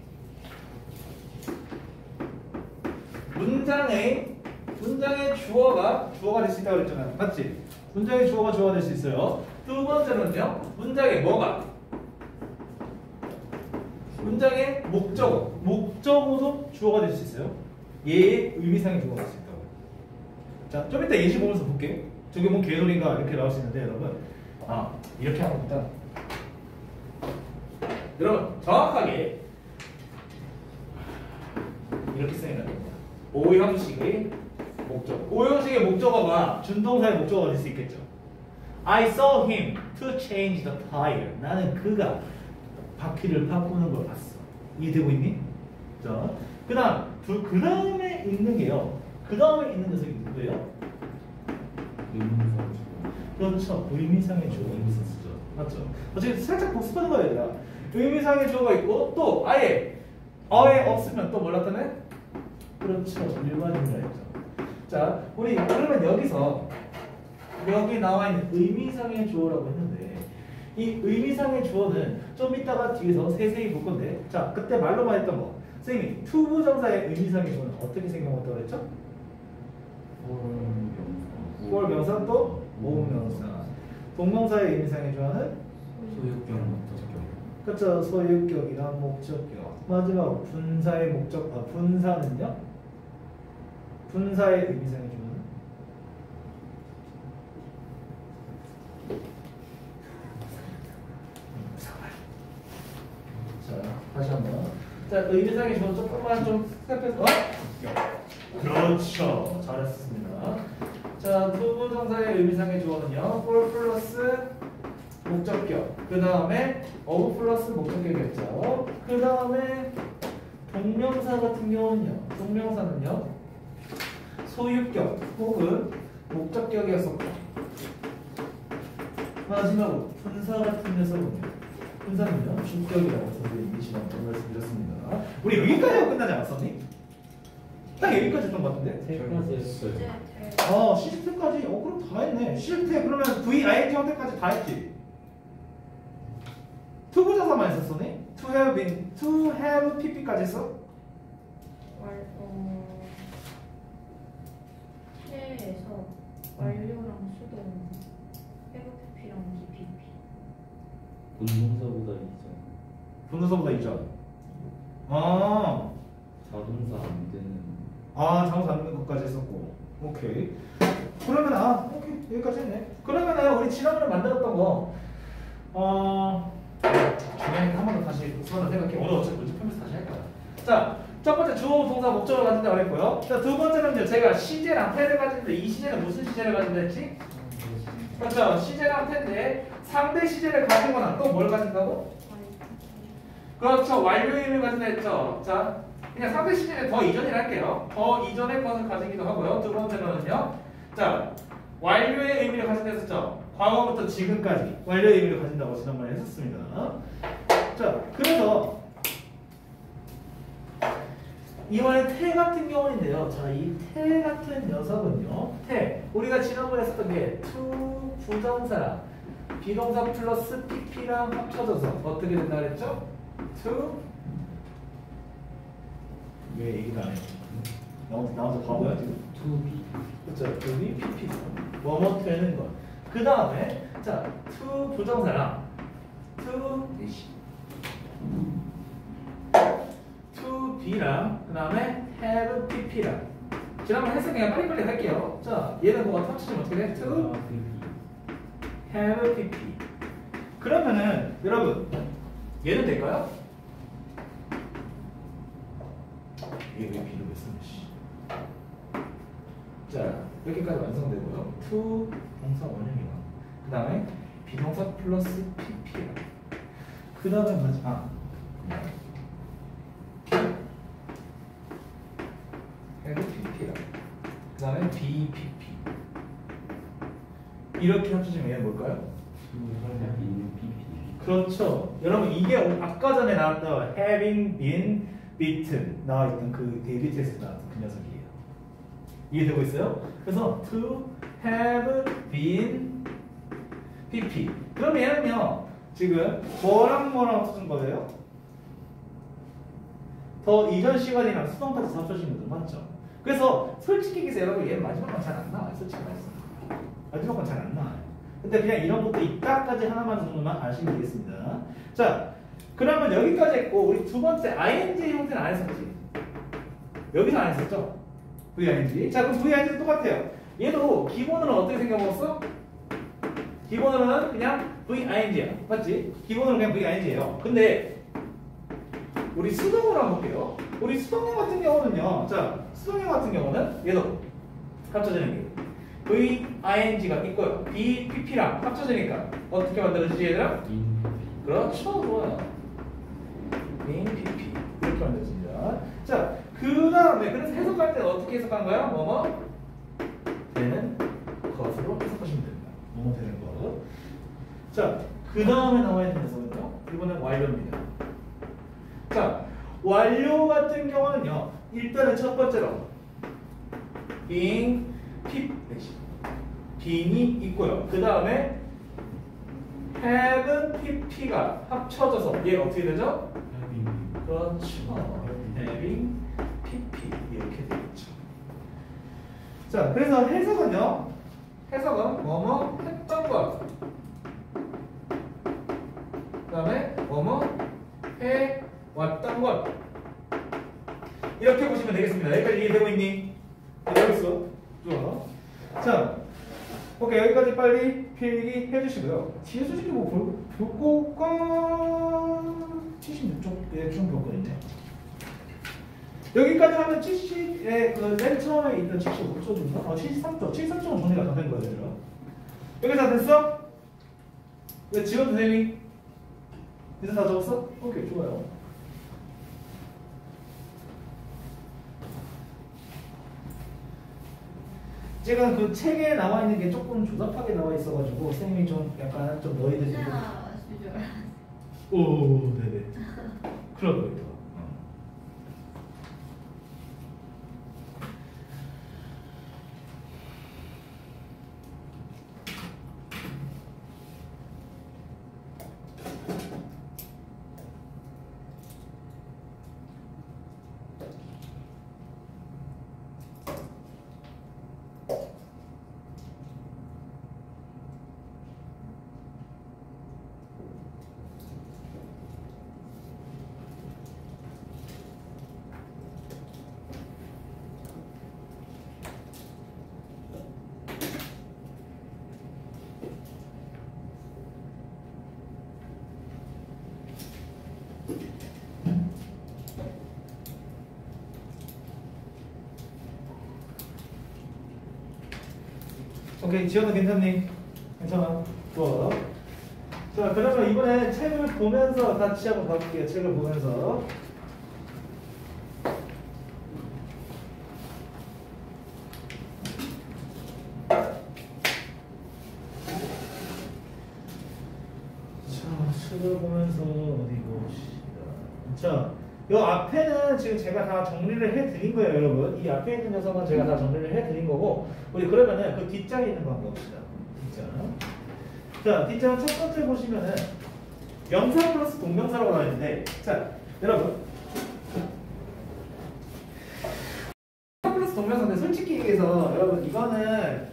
문장의 주어가 될 수 있다고 그랬잖아요. 맞지? 문장의 주어가 될 수 있어요. 두 번째로는요. 문장의 뭐가? 문장의 목적어도 주어가 될 수 있어요. 얘의 의미상의 주어가 될 수 있다고. 자, 좀 이따 예시 보면서 볼게. 저게 뭐 개소리인가 이렇게 나올 수 있는데 여러분, 이렇게 하면 일단 여러분 정확하게 이렇게 쓰면 됩니다. 5형식의 목적어. 5형식의 목적어가 준동사의 목적어가 될 수 있겠죠. I saw him to change the tire. 나는 그가 바퀴를 바꾸는 걸 봤어. 이해되고 있니? 자, 그 다음에 있는 게요. 그 다음에 있는 녀석이 누구예요? 그렇죠. 의미상의 주어가 있었죠. 맞죠? 어차피 살짝 복습하는 거야, 얘들아. 의미상의 주어가 있고 또 아예 없으면 또 뭘 나타내? 그렇죠. 일반인이라 했죠. 자, 우리 그러면 여기서 여기 나와 있는 의미상의 주어라고 했는데 이 의미상의 주어는 좀 이따가 뒤에서 세세히 볼 건데 자, 그때 말로만 했던 거 선생님이 투부정사의 의미상의 주어는 어떻게 생각했다고 그랬죠? 꼴 명사 또 모음명사. 동명사의 의미상의 주어는 소유격, 목적격. 그렇죠. 소유격이랑 목적격. 마지막 분사의 분사는요? 분사의 의미상의 주어는 자, 다시 한번. 자, 의미상의 주어 조금만 좀 생각해서. 그렇죠. 잘했습니다. 자, 투부정사의 의미상의 주어는요. 4 플러스 목적격. 그 다음에 of 플러스 목적격이었죠. 그 다음에 동명사 같은 경우는요. 동명사는요. 소유격 혹은 목적격이었었고 마지막으로 분사 같은 녀석은요. 분사는요. 주격이라고 선생님이 지난번에 말씀드렸습니다. 우리 여기까지 하고 끝나지 않았었니? 딱 여기까지 했던 것 같은데? 세 가지 했어요. 시스템까지? 그럼 다 했네. 시스템 그러면 VING 형태까지 다 했지? 투부정사만 했었었니? to have pp까지 했어? 해에서 완료랑 수동 해부피랑 DPP 본동사보다 이전. 분동사보다 이전. 자동사 안 되는. 장사 안 되는 것까지 했었고. 오케이. 그러면 오케이 여기까지 했네. 그러면 우리 지난번에 만들었던 거 중요한 한 번 더 다시 수업을 생각해. 오늘 어차피 문제 풀면서 다시 할 거야. 자, 첫 번째 주어 동사 목적어를 가진다고 했고요. 자, 두 번째는요. 제가 시제랑 태를 가지는데 이 시제는 무슨 시제를 가진다 했지? 그렇죠. 시제랑 태인데 상대 시제를 가지거나 또 뭘 가진다고? 그렇죠. 완료의 의미를 가진다 했죠. 자, 그냥 상대 시제는 더 이전이라 할게요. 더 이전의 것을 가지기도 하고요. 두 번째로는요. 자, 완료의 의미를 가진다 했었죠. 과거부터 지금까지 완료의 의미를 가진다고 지난번에 했었습니다. 자, 그래서 이번에 태 같은 경우인데요. 자, 이 태 같은 녀석은요. 태. 우리가 지난번에 했었던 게 to 부정사랑 비동사 플러스 pp랑 합쳐져서 어떻게 된다 그랬죠? to 왜 얘기를 안 해? 나오자 바보야 지금? to be. 그렇죠. to be pp. 뭐뭐 되는 것. 그 다음에 자, to 부정사랑 to be랑 그 다음에 have pp랑 지난번 했으면 그냥 빨리빨리 할게요. 자, 얘는 뭐가 합치면 어떻게 돼? to have pp. 그러면은 여러분 얘는 될까요? 얘 왜 B로 했었냐 씨. 자, 여기까지 완성되고요. to 동사 원형이랑 그 다음에 비동사 플러스 pp랑 그 다음에 have pp랑 그 다음에 bpp 이렇게 합쳐지면 얘는 뭘까요? having pp. 그렇죠. 여러분 이게 아까 전에 나왔던 having been beaten 나와있던 그 데이비트에서 나왔던 그 녀석이에요. 이해되고 있어요? 그래서 to have been pp. 그럼 얘는요 지금 뭐랑 합쳐진 거예요? 더 이전 시간이랑 수동까지 합쳐진 거죠. 맞죠? 그래서 솔직히 얘기해서 여러분 얘는 마지막 건 잘 안 나와요. 솔직히 말해서 마지막 건 잘 안 나와요. 근데 그냥 이런 것도 이따까지 하나만 정도만 아시면 되겠습니다. 자, 그러면 여기까지 했고 우리 두 번째 ing 형태는 안 했었지? 여기서 안 했었죠? VING. 자, 그럼 VING도 똑같아요. 얘도 기본으로는 어떻게 생겨먹었어? 기본으로는 그냥 VING야. 맞지? 기본으로는 그냥 VING예요. 근데 우리 수동으로 한번 볼게요. 우리 수동형 같은 경우는요. 자, 수동형 같은 경우는 얘도 합쳐지는 게 VING가 있고요. BPP랑 합쳐지니까 어떻게 만들어지지 얘들아? 그렇죠. 좋아요. PP 이렇게 만들어집니다. 자, 그 다음에 그래서 해석할 때는 어떻게 해석한 거야? 뭐뭐 되는 것으로 해석하시면 됩니다. 뭐뭐 되는 것. 자, 그 다음에 나와 있는 녀석은요. 이번엔 완료입니다. 자, 완료 같은 경우는요. 일단은 첫 번째로 being이 있고요. 그 다음에 have pp가 합쳐져서 얘 어떻게 되죠? 그렇죠. having pp 이렇게 되겠죠. 자, 그래서 해석은요. 해석은 뭐뭐 했던 것. 그 다음에 뭐뭐 해 왔던 것. 이렇게 보시면 되겠습니다. 여기까지 이해되고 있니? 되고 있어. 좋아. 자, 오케이. 여기까지 빨리 필기 해주시고요. 뒤에 솔직히 뭐 교과가 76쪽 중 교과인데 여기까지 하면 70에 그 맨 처음에 있던 75쪽인가? 73쪽. 73쪽은 정리가 다 된 거예요. 얘들아. 여기 다 됐어? 왜 지원 선생님이? 이제 다 적었어? 오케이, 좋아요. 제가 그 책에 나와 있는 게 조금 조잡하게 나와 있어가지고 선생님이 좀 약간 좀 너희들 자, 주절. 오, 네네. 그럴 거예요. 오케이, 지원은 괜찮니? 괜찮아? 좋아. 자, 그러면 이번에 책을 보면서 같이 한번 가볼게요. 책을 보면서. 자, 책을 보면서 어디 봅시다. 자, 이 앞에는 지금 제가 다 정리를 해드린 거예요, 여러분. 이 앞에 있는 녀석은 제가 다 정리를 해드린 거고, 우리 그러면은 그 뒷장에 있는 거 한번 봅시다. 뒷장. 자, 뒷장 첫 번째 보시면은 명사 플러스 동명사라고 나와 있는데, 자, 여러분. 명사 플러스 동명사인데 솔직히 얘기해서 여러분 이거는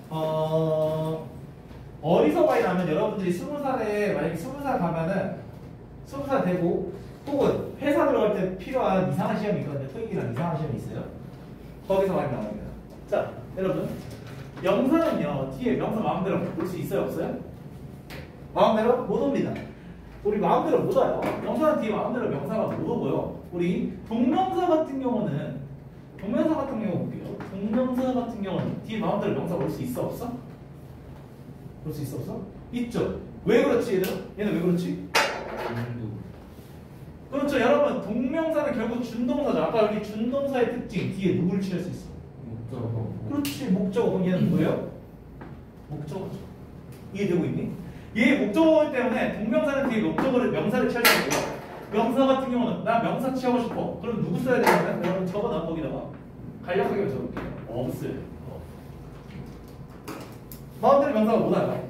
어디서 많이 나면 여러분들이 20살에 만약에 20살 가면은 20살 되고 혹은 회사 들어갈 때 필요한 이상한 시험이 있거든요. 토익이랑 이상한 시험이 있어요. 거기서 많이 나옵니다. 자, 여러분. 명사는요, 뒤에 명사 마음대로 볼 수 있어요, 없어요? 마음대로 못 옵니다. 우리 마음대로 못 와요. 명사는 뒤에 마음대로 명사가 못 오고요. 우리 동명사 같은 경우는, 동명사 같은 경우 볼게요. 동명사 같은 경우는 뒤에 마음대로 명사가 올 수 있어, 없어? 볼 수 있어, 없어? 있죠. 왜 그렇지, 얘들아? 얘는 왜 그렇지? 그렇죠. 여러분, 동명사는 결국 준동사죠. 아까 여기 준동사의 특징, 뒤에 누구를 취할 수 있어? 목적어. 그렇지, 목적어. 그럼 얘는 뭐예요? 목적어죠. 이해되고 있니? 얘 목적어이기 때문에 동명사는 뒤에 목적어를, 명사를 취할 수 있고요. 명사 같은 경우는 나 명사 취하고 싶어. 그럼 누구 써야 되냐면 여러분 적어놔 거기다가 간략하게 적을게요. 없어요. 마음대로 명사가 못 와요.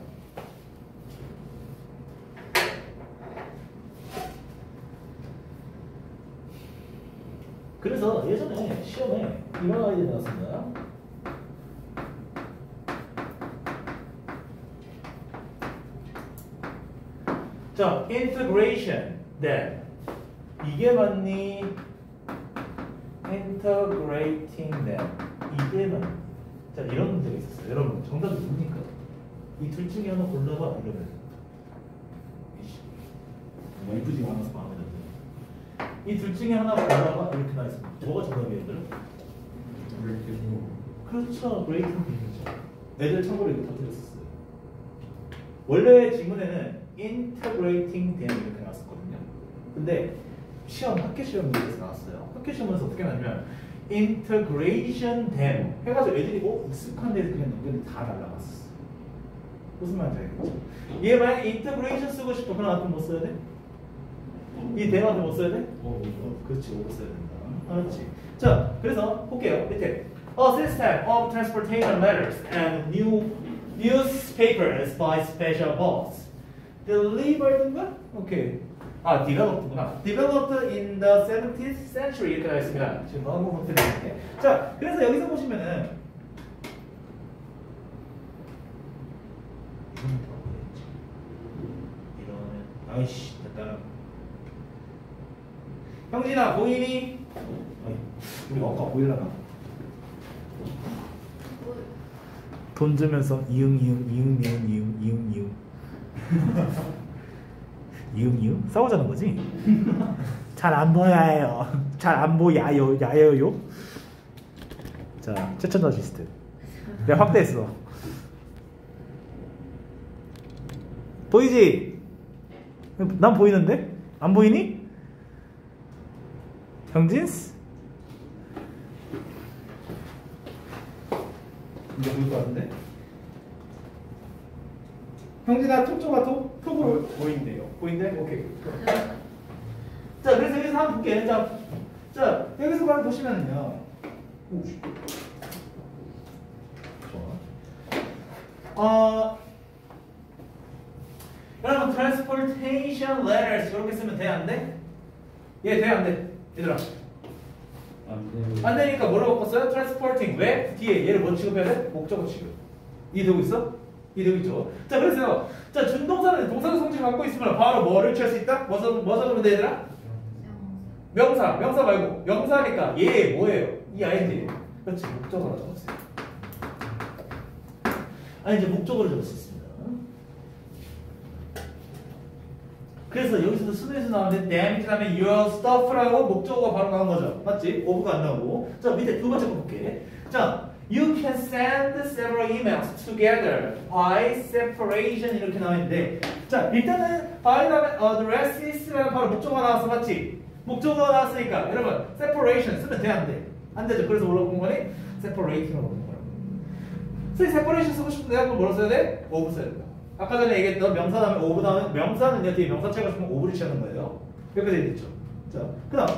그래서 예전에 시험에 이런 아이디 나왔습니다. 자, integration, then 이게 맞니? integrating them 이게 맞니? 자, 이런 문제가 있었어요. 여러분, 정답이 뭡니까? 이 둘 중에 하나 골라봐 이러면 이씨, 뭐 이쁘지 않아서 마음에 안 들어. 이 둘 중에 하나 골라봐 이렇게 나와 있습니다. 뭐가 정답이에요, 얘들은? 그렇죠, breaking이죠. 애들 참고로 이거 다 틀렸었어요. 원래 지문에는 integrating them 이렇게 나왔었거든요. 근데 시험, 학교 시험 문제에서 나왔어요. 학교 시험에서 어떻게 나냐면 integration them 해가지고 애들이 익숙한 데서 그냥 넘겼는데 다 날라갔어. 무슨 말인지 알겠죠? 얘 만약에 integration 쓰고 싶어 그럼 앞에 뭐 써야 돼? 이 them 앞에 뭐 써야 돼? 그렇지, 오버 써야 된다. 알았지? 자, 그래서 볼게요. 밑에 A system of transportation letters and new newspapers by special boats delivered인가? 오케이. 아, developed구나. Developed in the 17th century 이렇게 되어 있습니다. 지금 너무 못 들리는데. 자, 그래서 여기서 보시면은 이러면 아이씨 됐다. 형진아 보이니? 우리 아까 보이려나? 돈 주면서 이응 싸우자는 거지? 잘 안 보여요. 잘 안 보여요. 야여요. 자, 최첨단 시스템. 내가 확대했어. 보이지? 난 보이는데? 안 보이니? 형진스? 이제 보일 것 같은데? 형진아 톡 줘봐 톡으로 보인대요. 보인대? 오케이. 자 그래서 여기서 한번 볼게. 자 여기서 바로 보시면은요. 오, 좋아. 여러분 transportation letters 이렇게 쓰면 돼? 안 돼? 예, 돼? 안 돼? 얘들아 안 돼요. 안 되니까 뭐라고 바꿨어요? transporting 왜? 뒤에 얘를 뭐 취급해야 돼? 목적어 취급. 이해되고 있어? 이해되고 있죠? 자 그래서요. 자 준동사는 동사의 성질을 갖고 있으면 바로 뭐를 취할 수 있다? 뭐 적으면 돼 얘들아? 명사 말고 명사니까 얘 뭐예요? 이 ing 그렇지 목적어로 적었어요. 아니 이제 목적어로 적을 수 있습니다. 그래서 여기서도 수능에서 나오는데 damage 다음에 your stuff라고 목적어가 바로 나온 거죠. 맞지? of가 안 나오고. 자 밑에 두 번째 거 볼게. 자 you can send several emails together by separation 이렇게 나와 있는데 자 일단은 by 다음에 addresses라는 바로 목적어가 나왔어. 맞지? 목적어가 나왔으니까 여러분 separation 쓰면 돼? 안 돼? 안 되죠. 그래서 뭐라고 본 거니? separating으로 본 거라고. 그래서 separation 쓰고 싶은데 그럼 뭐로 써야 돼? of 써야 된다. 아까 전에 얘기했던 명사 다음에 of 다음에 명사는요 뒤에 명사체가 싶으면 of를 취하는 거예요. 여기까지 얘기했죠. 자 그 다음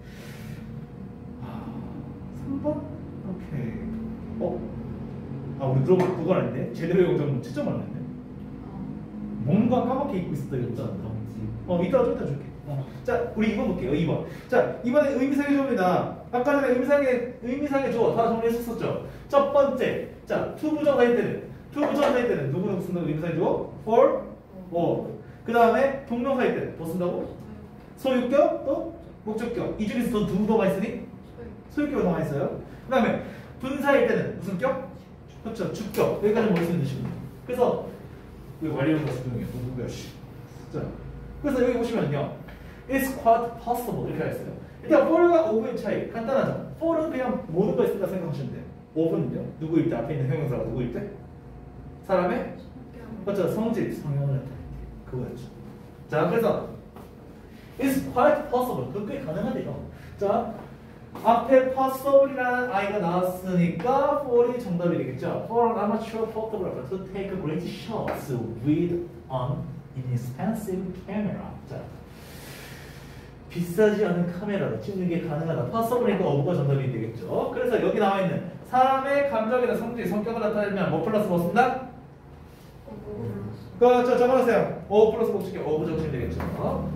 3번 오케이. 우리 그건 아닌데 제대로 영점 채점 안 했네. 뭔가 까맣게 입고 있었다 이거. 이따가 좀 이따 줄게. 자 우리 2번 볼게요. 2번. 자 이번에 의미상의 조입니다. 아까 전에 의미상의 조 다 정리했었죠. 첫 번째 자 투부정사일 때는 누구누구 쓴다고 의미상의 조? for, or. 그 다음에 동명사일 때는 뭐 쓴다고? 소유격 또 목적격. 이 중에서 더 누구 더 많이 쓰니? 소유격이 더 많이 써요. 그 다음에 분사일 때는 무슨 격? 그렇죠. 주격. 여기까지 뭘 쓰는 뜻이고. 그래서 이거 완료가 수동이에요. 누구야 씨. 자, 그래서 여기 보시면요. It's quite possible 이렇게 했어요. 일단 for과 of의 차이 간단하죠. for는 그냥 모든 거 있을까 생각하시면 돼요. of는요. 누구일 때 앞에 있는 형용사가 누구일 때? 사람의 그렇죠. 성질, 성향을 나타내는 게 그거였죠. 자, 그래서 It's quite possible. 그건 꽤 가능하대요. 자, 앞에 possible이라는 I가 나왔으니까 for이 정답이 되겠죠. For an amateur photographer to take great shots with an inexpensive camera. 자, 비싸지 않은 카메라로 찍는 게 가능하다. possible니까 of가 정답이 되겠죠. 그래서 여기 나와 있는 사람의 감정이나 성질, 성격을 나타내면 뭐 플러스 뭐 쓴다? 그렇죠. 적어보세요. of 플러스 목적격 of 적으면 되겠죠.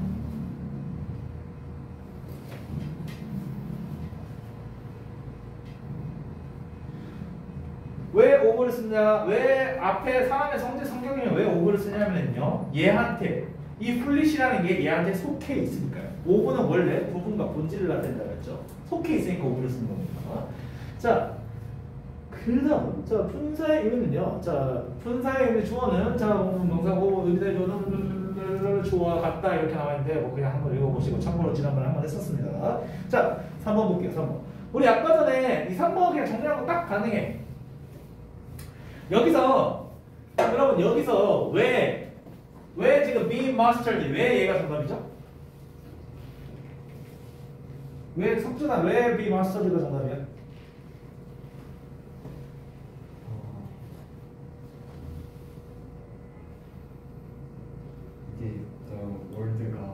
왜 of를 쓰냐? 왜 앞에 사람의 성질, 성격이면 왜 of를 쓰냐면요. 얘한테 이 플릿이라는 게 얘한테 속해 있으니까요. of는 원래 부분과 본질을 나타낸다고 했죠. 속해 있으니까 of를 쓰는 겁니다. 자, 그 다음 자 분사의 의미는요. 자 분사의 의미 주어는 자 명사고 의미의 주어는 주어와 같다 이렇게 나와 있는데 뭐 그냥 한번 읽어보시고 참고로 지난번에 한번 했었습니다. 자 3번 볼게요. 3번 우리 아까 전에 이 3번 그냥 정리하고 딱 가능해. 여기서 여러분 여기서 왜 지금 be mastered 왜 얘가 정답이죠? 왜 석준아 왜 be mastered가 정답이야? 이게 월드가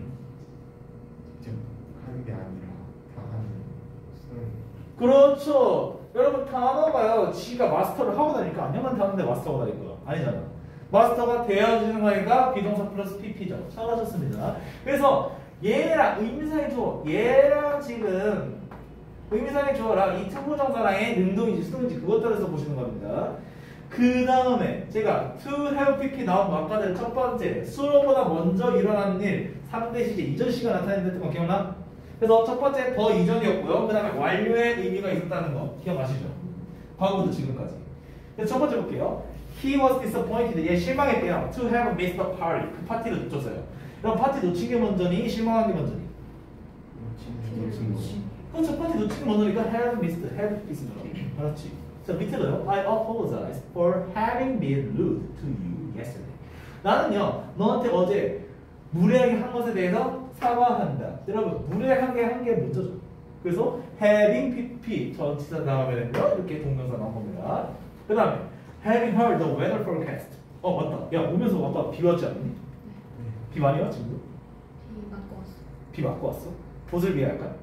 지금 하는 게 아니라 다 하는 수능. 그렇죠. 여러분 단어가요. 지가 마스터를 하고 다니까 안녕한 단어인데 마스터가 다닐 거야. 아니잖아. 마스터가 되어지는 거니까 비동사 플러스 PP죠. 잘하셨습니다. 그래서 얘랑 의미상의 주어 얘랑 지금 의미상의 주어랑 이 투부정사랑의 능동인지 수동인지 그것 따라서 보시는 겁니다. 그 다음에 제가 to have PP 나온 거 아까 전에 첫 번째 수로보다 먼저 일어나는 일 3대 시제 이전 시가 나타낸다는 거 기억나? 그래서 첫 번째 더 이전이었고요. 그 다음에 완료의 의미가 있었다는 거 기억나시죠? 과거부터 지금까지. 그래서 첫 번째 볼게요. He was disappointed. 얘 실망했대요. To have missed the party. 그 파티를 놓쳤어요. 그럼 파티 놓친 게 먼저니 실망한 게 먼저니? 놓친 거. 그렇죠. 파티 놓친 게 먼저니까 have missed, have missed. 그렇지. 자 밑에도요. I apologize for having been rude to you yesterday. 나는요 너한테 어제 무례하게 한 것에 대해서 사과한다. 여러분 무례하게 한 게 먼저죠. 그래서 having pp 전치사 다음에는요 이렇게 동명사 나온 겁니다. 그 다음에 having heard the weather forecast. 맞다. 야 오면서 아까 비 왔지 않니? 비 많이 와 지금? 비 맞고 왔어. 비 맞고 왔어? 보슬 비야 약간?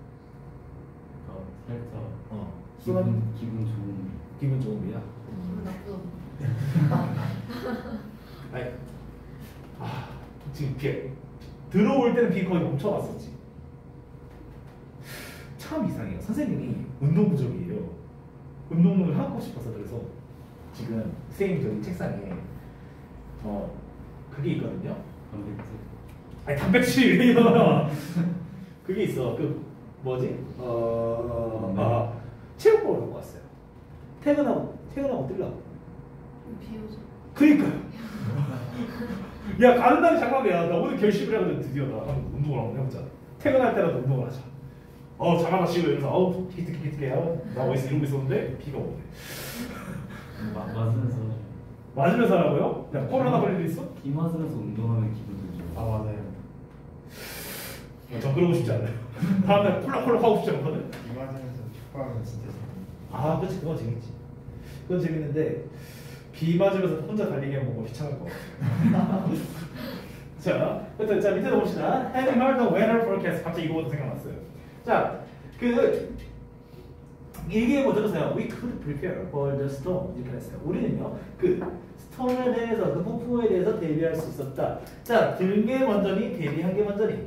살짝 기분 좋은 기분 좋은 비야? 기분 나쁘던. 아니, 지금 비 들어올 때는 비 거의 멈춰갔었지. 참 이상해요. 선생님이 운동 부족이에요. 운동을 하고 싶어서 그래서 지금 선생님 저기 책상에 그게 있거든요. 단백질. 아니 단백질이요. 그게 있어. 그 뭐지? 체육복을 갖고 왔어요. 퇴근하고 뛰려고. 비 오죠. 그니까요. 야 가는 날이 장난이야. 나 오늘 결심을 해가지고 드디어 나 한번 운동을 한번 해보자. 퇴근할 때라도 운동을 하자. 잠깐 마시고 이러면서 기특해 나고 이러고 있었는데 비가 오네. 맞으면서 하라고요? 야 코로나 걸릴 일 있어? 비 맞으면서 운동하면 기분 좋죠. 맞아요. 전 그러고 싶지 않아요. 다음날 콜락콜락 하고 싶지 않거든. 비 맞으면서 축구하면 진짜 재밌어요. 그렇지 그건 재밌지. 그건 재밌는데 비 맞으면서 혼자 달리기 하면 뭔가 비참할 것 같아. 자, 일단 자 밑에 봅시다. Having heard the weather forecast. 갑자기 이거부터 생각났어요. 자, 일기에 뭐 들으세요? We could prepare for the storm. 이렇게 했어요. 우리는요, 그 스톰에 대해서, 그 폭풍에 대해서 대비할 수 있었다. 자, 들은 게 먼저니, 대비한 게 먼저니.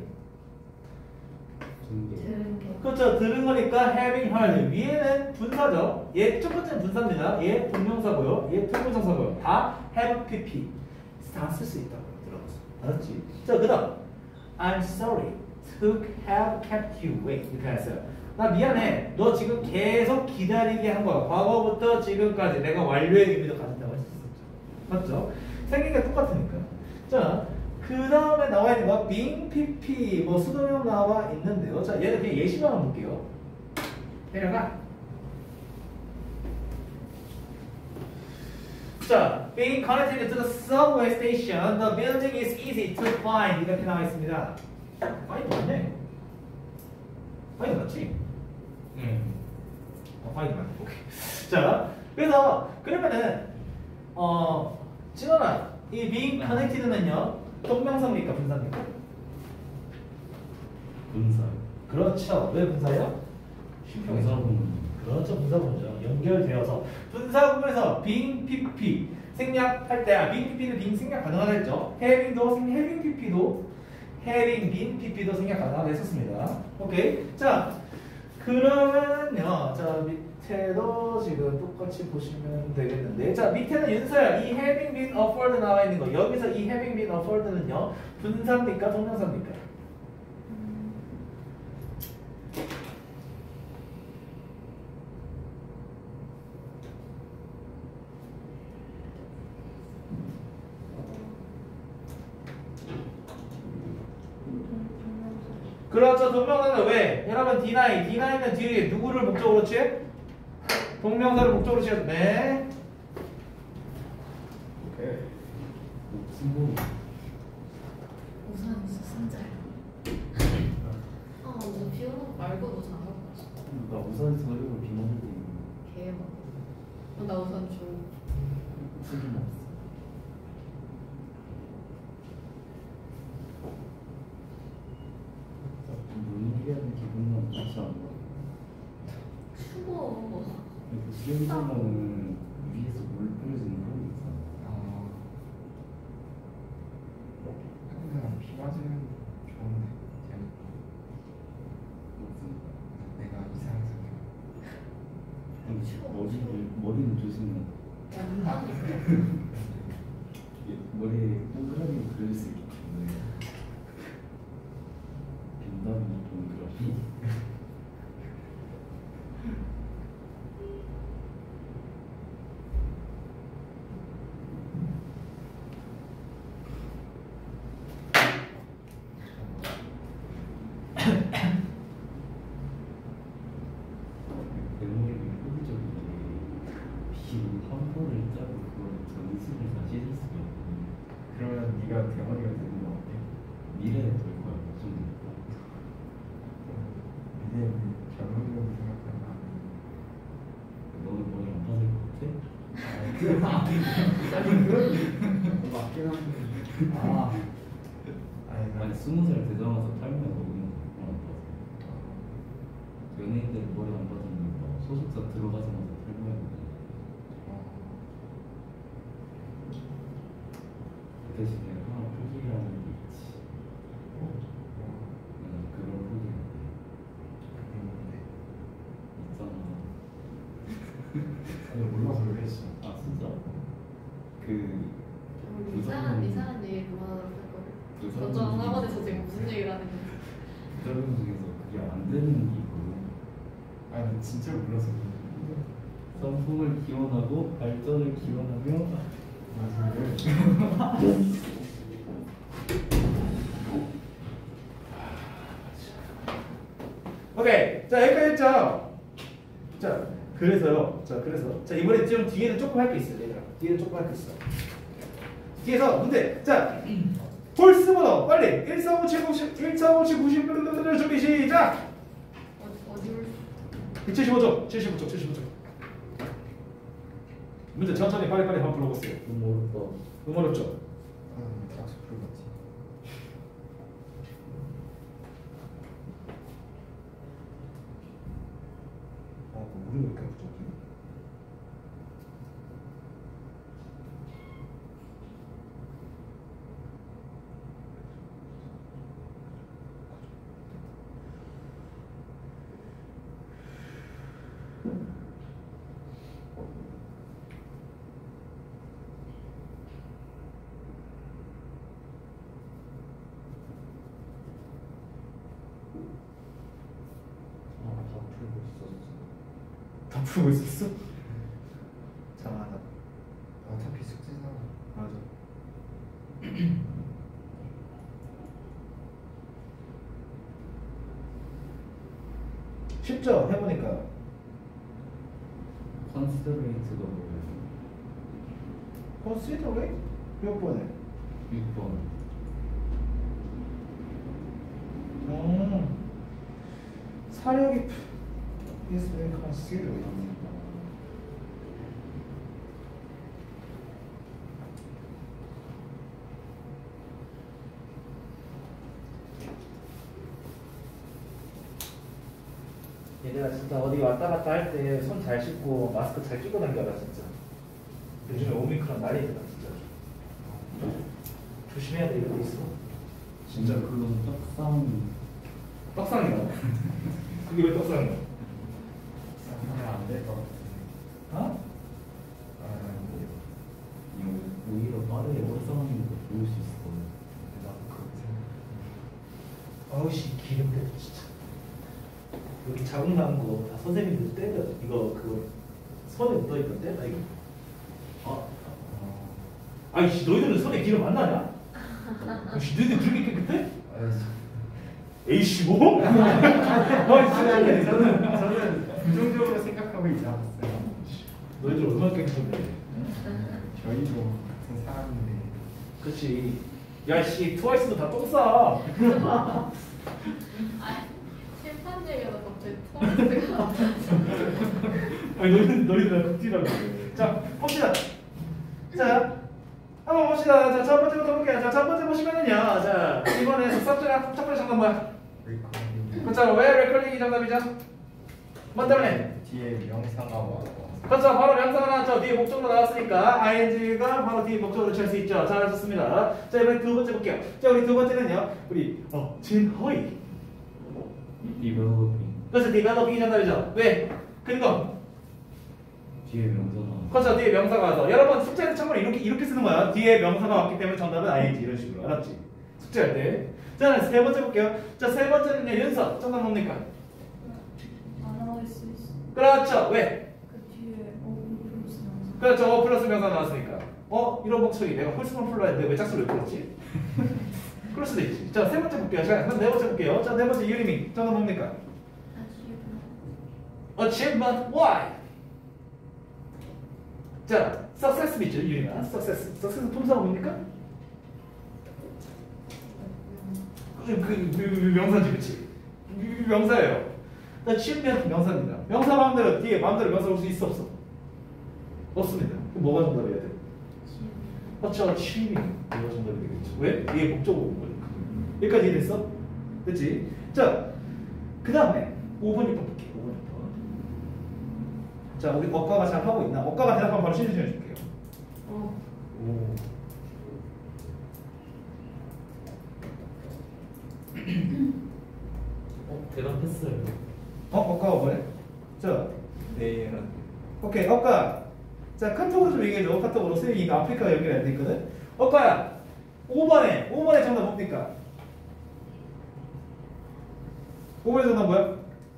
들은 게. 그렇죠. 들은 거니까 having heard. 위에는 분사죠. 얘 첫 번째는 분사입니다. 얘 동명사고요. 얘 투부정사고요. 다 have pp. 다 쓸 수 있다고요. 들어봤어. 알았지? 자, 그 다음. I'm sorry to have kept you wait. 이렇게 했어요. 나 미안해. 너 지금 계속 기다리게 한 거야. 과거부터 지금까지 내가 완료의 의미도 가진다고 했었죠. 맞죠? 생긴 게 똑같으니까. 자, 그 다음에 나와 있는 거 being pp 뭐 수동형 나와 있는데요. 자, 얘는 그냥 예시만 한번 볼게요. 내려가. 자, being connected to the subway station, the building is easy to find. 이렇게 나와 있습니다. find 맞네. find 맞지? find 맞네. 오케이. 자, 그래서 그러면은 진원아, 이 being connected는요 동명사입니까 분사입니까? 분사. 그렇죠. 왜 분사예요? 분사분. 그렇죠. 분사구문이죠. 연결되어서 분사구문에서 being pp 생략할 때 being pp는 being 생략 가능하다 했죠. having pp도 having been pp도 생략 가능하다 했었습니다. 오케이. 자, 그러면요. 자, 밑에도 지금 똑같이 보시면 되겠는데, 자, 밑에는 윤서야. 이 having been offered 나와 있는 거. 여기서 이 having been offered는요 분사입니까? 동명사입니까? 그렇죠. 동명사는 왜? 여러분 D9는 뒤에 누구를 목적으로 취해? 동명사를 목적으로 취했네. 오케이. 승부. 우산 있어 승자야. 너 비 오는 거 말고도 장갑 봤어. 나 우산에서 그리고 비 맞을 때 개 많아. 나 우산 줘. 쓰긴 없어. 물놀이하는 기분은 좋지 않아. 추워. 수영장은 위에서 물 뿌려지는 그런 게 있잖아. 항상 비 맞으면 좋은데 재밌고 내가 이상해서 머리는 조심해. 머리에 동그라미 그려질 수 있기 때문에 빈다는 동그라미. 대머리를 효율적이게 한 번을 짜고 그걸 전술을 다 씻을 수가 없고. 그러면 네가 대머리가 되는 거 같아. 네, 결론적으로 생각하면 너는 머리 안 빠질 것 맞긴 한데. 아니, 같아? 아니 20살 되자마자 탈모에 먹는 거 얼마나 안 빠져? 연예인들 머리 안 빠지는 거 소속사 들어가자마자 탈모에 먹는 거. 그 대신에 하나 포기라는 게 있지. 그런 포기가 있잖아. 아니 몰라서 그랬어. 아 진짜? 그 이상한 얘기 그만하도록 할 거예요. 저쪽 학원에서 지금 무슨 얘기를 하는 거지? 부작용 중에서 그게 안 되는 게 있거든. 아니 진짜 몰라서 그래. 성품을 기원하고 발전을 기원하며 맞아요. 오케이. 자, 여기까지 했죠? 자, 그래서요. 자, 이번에 좀 뒤에는 조금 할 게 있어요, 얘들아. 뒤에는 조금 할 게 있어. 뒤에서 문제. 자, 홀스번호 빨리 14579 준비 시작. 어디 올? 75쪽. 문제 천천히 빨리빨리 한번 불러보세요. 너무 어렵다. 너무 어렵죠? 학습 같지. 물이 왜 이렇게 부족해? 다 풀고 있었어? 장하다. 어차피 숙제잖아. 맞아. 쉽죠? 해보니까. 컨시더레이트가 뭐예요? considerate? 몇 번에? 6번. 사력이 is very considerate. 얘들아 진짜 어디 왔다 갔다 할 때 손 잘 씻고 마스크 잘 끼고 다녀라 진짜. 요즘에 오미크론 난리더라 진짜. 조심해야 돼 이런 거 있어. 진짜 그건 떡상. 떡상이야. 그게 왜 떡상이야? 하면 안될 것 같은데. 어? 오히려 빠르게 떡상하는 거 좋을 수 있어. 나도 그렇게 생각해. 아우씨 기름때 진짜. 여기 자국 난 거 다 선생님들 때려. 이거 그거 손에 묻어있던 때다 이거. 아이씨 너희들은 손에 기름 안 나냐? 혹시 너희들 그렇게 깨끗해? 에이씨 뭐? 아니 저는 부정적으로 생각하고 있지 않았어요. 너희들 얼마나 깨끗한데? 저희도 같은 사람인데. 그렇지. 야씨 트와이스도 다 똥 싸. 아, 심판적이어서 갑자기 토마스가 아니 너희들 극티라고. 자 봅시다. 자 한번 봅시다. 자 첫 번째부터 볼게요. 자첫 번째 보시면은요. 자 이번에 첫 번째 정답 뭐야? 리커닝. 그렇죠. 왜 레컬링이 정답이죠? 뭐 때문에? 뒤에 명사가 와서. 그렇죠. 바로 명사가 나왔죠. 뒤에 목적으로 나왔으니까 ing가 바로 뒤에 목적으로 칠 수 있죠. 잘 좋습니다. 자 이번에 두 번째 볼게요. 자 우리 두 번째는요. 우리 진허이. 디벨로핑. 그래서 developing이 정답이죠. 왜? 근거. 뒤에 명사가. 그렇죠. 뒤에 명사가 와서 여러분 숙제는 참고로 이렇게 쓰는 거야. 뒤에 명사가 왔기 때문에 정답은 ing 이런 식으로 알았지? 숙제할 때. 자 세 번째 볼게요. 자 세 번째는요. 윤서 정답 뭡니까? 아나리시스 그렇죠. 왜? 그 뒤에 플러스 명사 그렇죠. 플러스 명사 나왔으니까. 이런 목소리 내가 홀수만 풀러 했는데 왜 짝소리를 풀었지? 그럴 수도 있지. 자 세 번째 볼게요. 자 네 번째 볼게요. 자 네 번째 유리밍 정답 뭡니까? achievement why? 자 success 믿죠 유리가 success 품사가 뭡니까? 그 명사지 그치? 명사예요. 자, 취임면 명사입니다. 명사 마음대로 뒤에 마음대로 명사 올 수 있어 없어? 없습니다. 그럼 뭐가 정답이어야 돼? 그렇죠. 취임이 뭐가 정답이 되겠죠. 왜? 뒤에 목적어 온 거니까. 여기까지 이해됐어? 됐지? 자, 그 다음에 5번부터 볼게요. 5번부터. 자, 우리 어과가 잘 하고 있나? 어과가 대답하면 바로 쉬는 시간 줄게요. 어. 오. 대답했어요. 어과가 뭐래? 자, 네. 오케이, 어과. 자, 카톡으로 좀 얘기해줘. 카톡으로 선생님이 아프리카가 연결이 안 돼 있거든. 어과야. 5번에 정답 뭡니까? 5번의 정답 뭐야?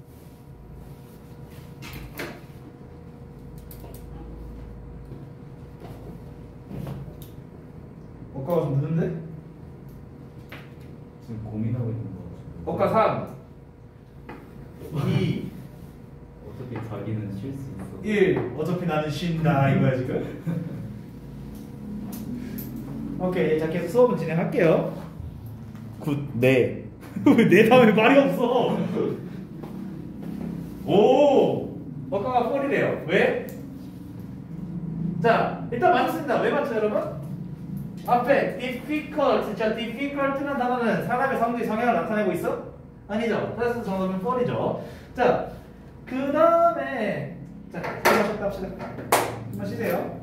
어과가 좀 늦는데? 지금 고민하고 있는 거 같아요. 어과 3 2 어차피 자기는 쉴 수 있어. 1 어차피 나는 쉰다 이거야 지금. 오케이, 자 계속 수업은 진행할게요. 굿, 네. 내 다음에 말이 없어. 오, 어과가 4이래요. 왜? 자, 일단 맞췄습니다. 왜 맞죠, 여러분? 앞에 difficult, 자, difficult라는 단어는 사람의 성질, 성향을 나타내고 있어? 아니죠. 그래서 정답은 4이죠. 자, 그 다음에 자, 마셨다 합시다. 마시세요.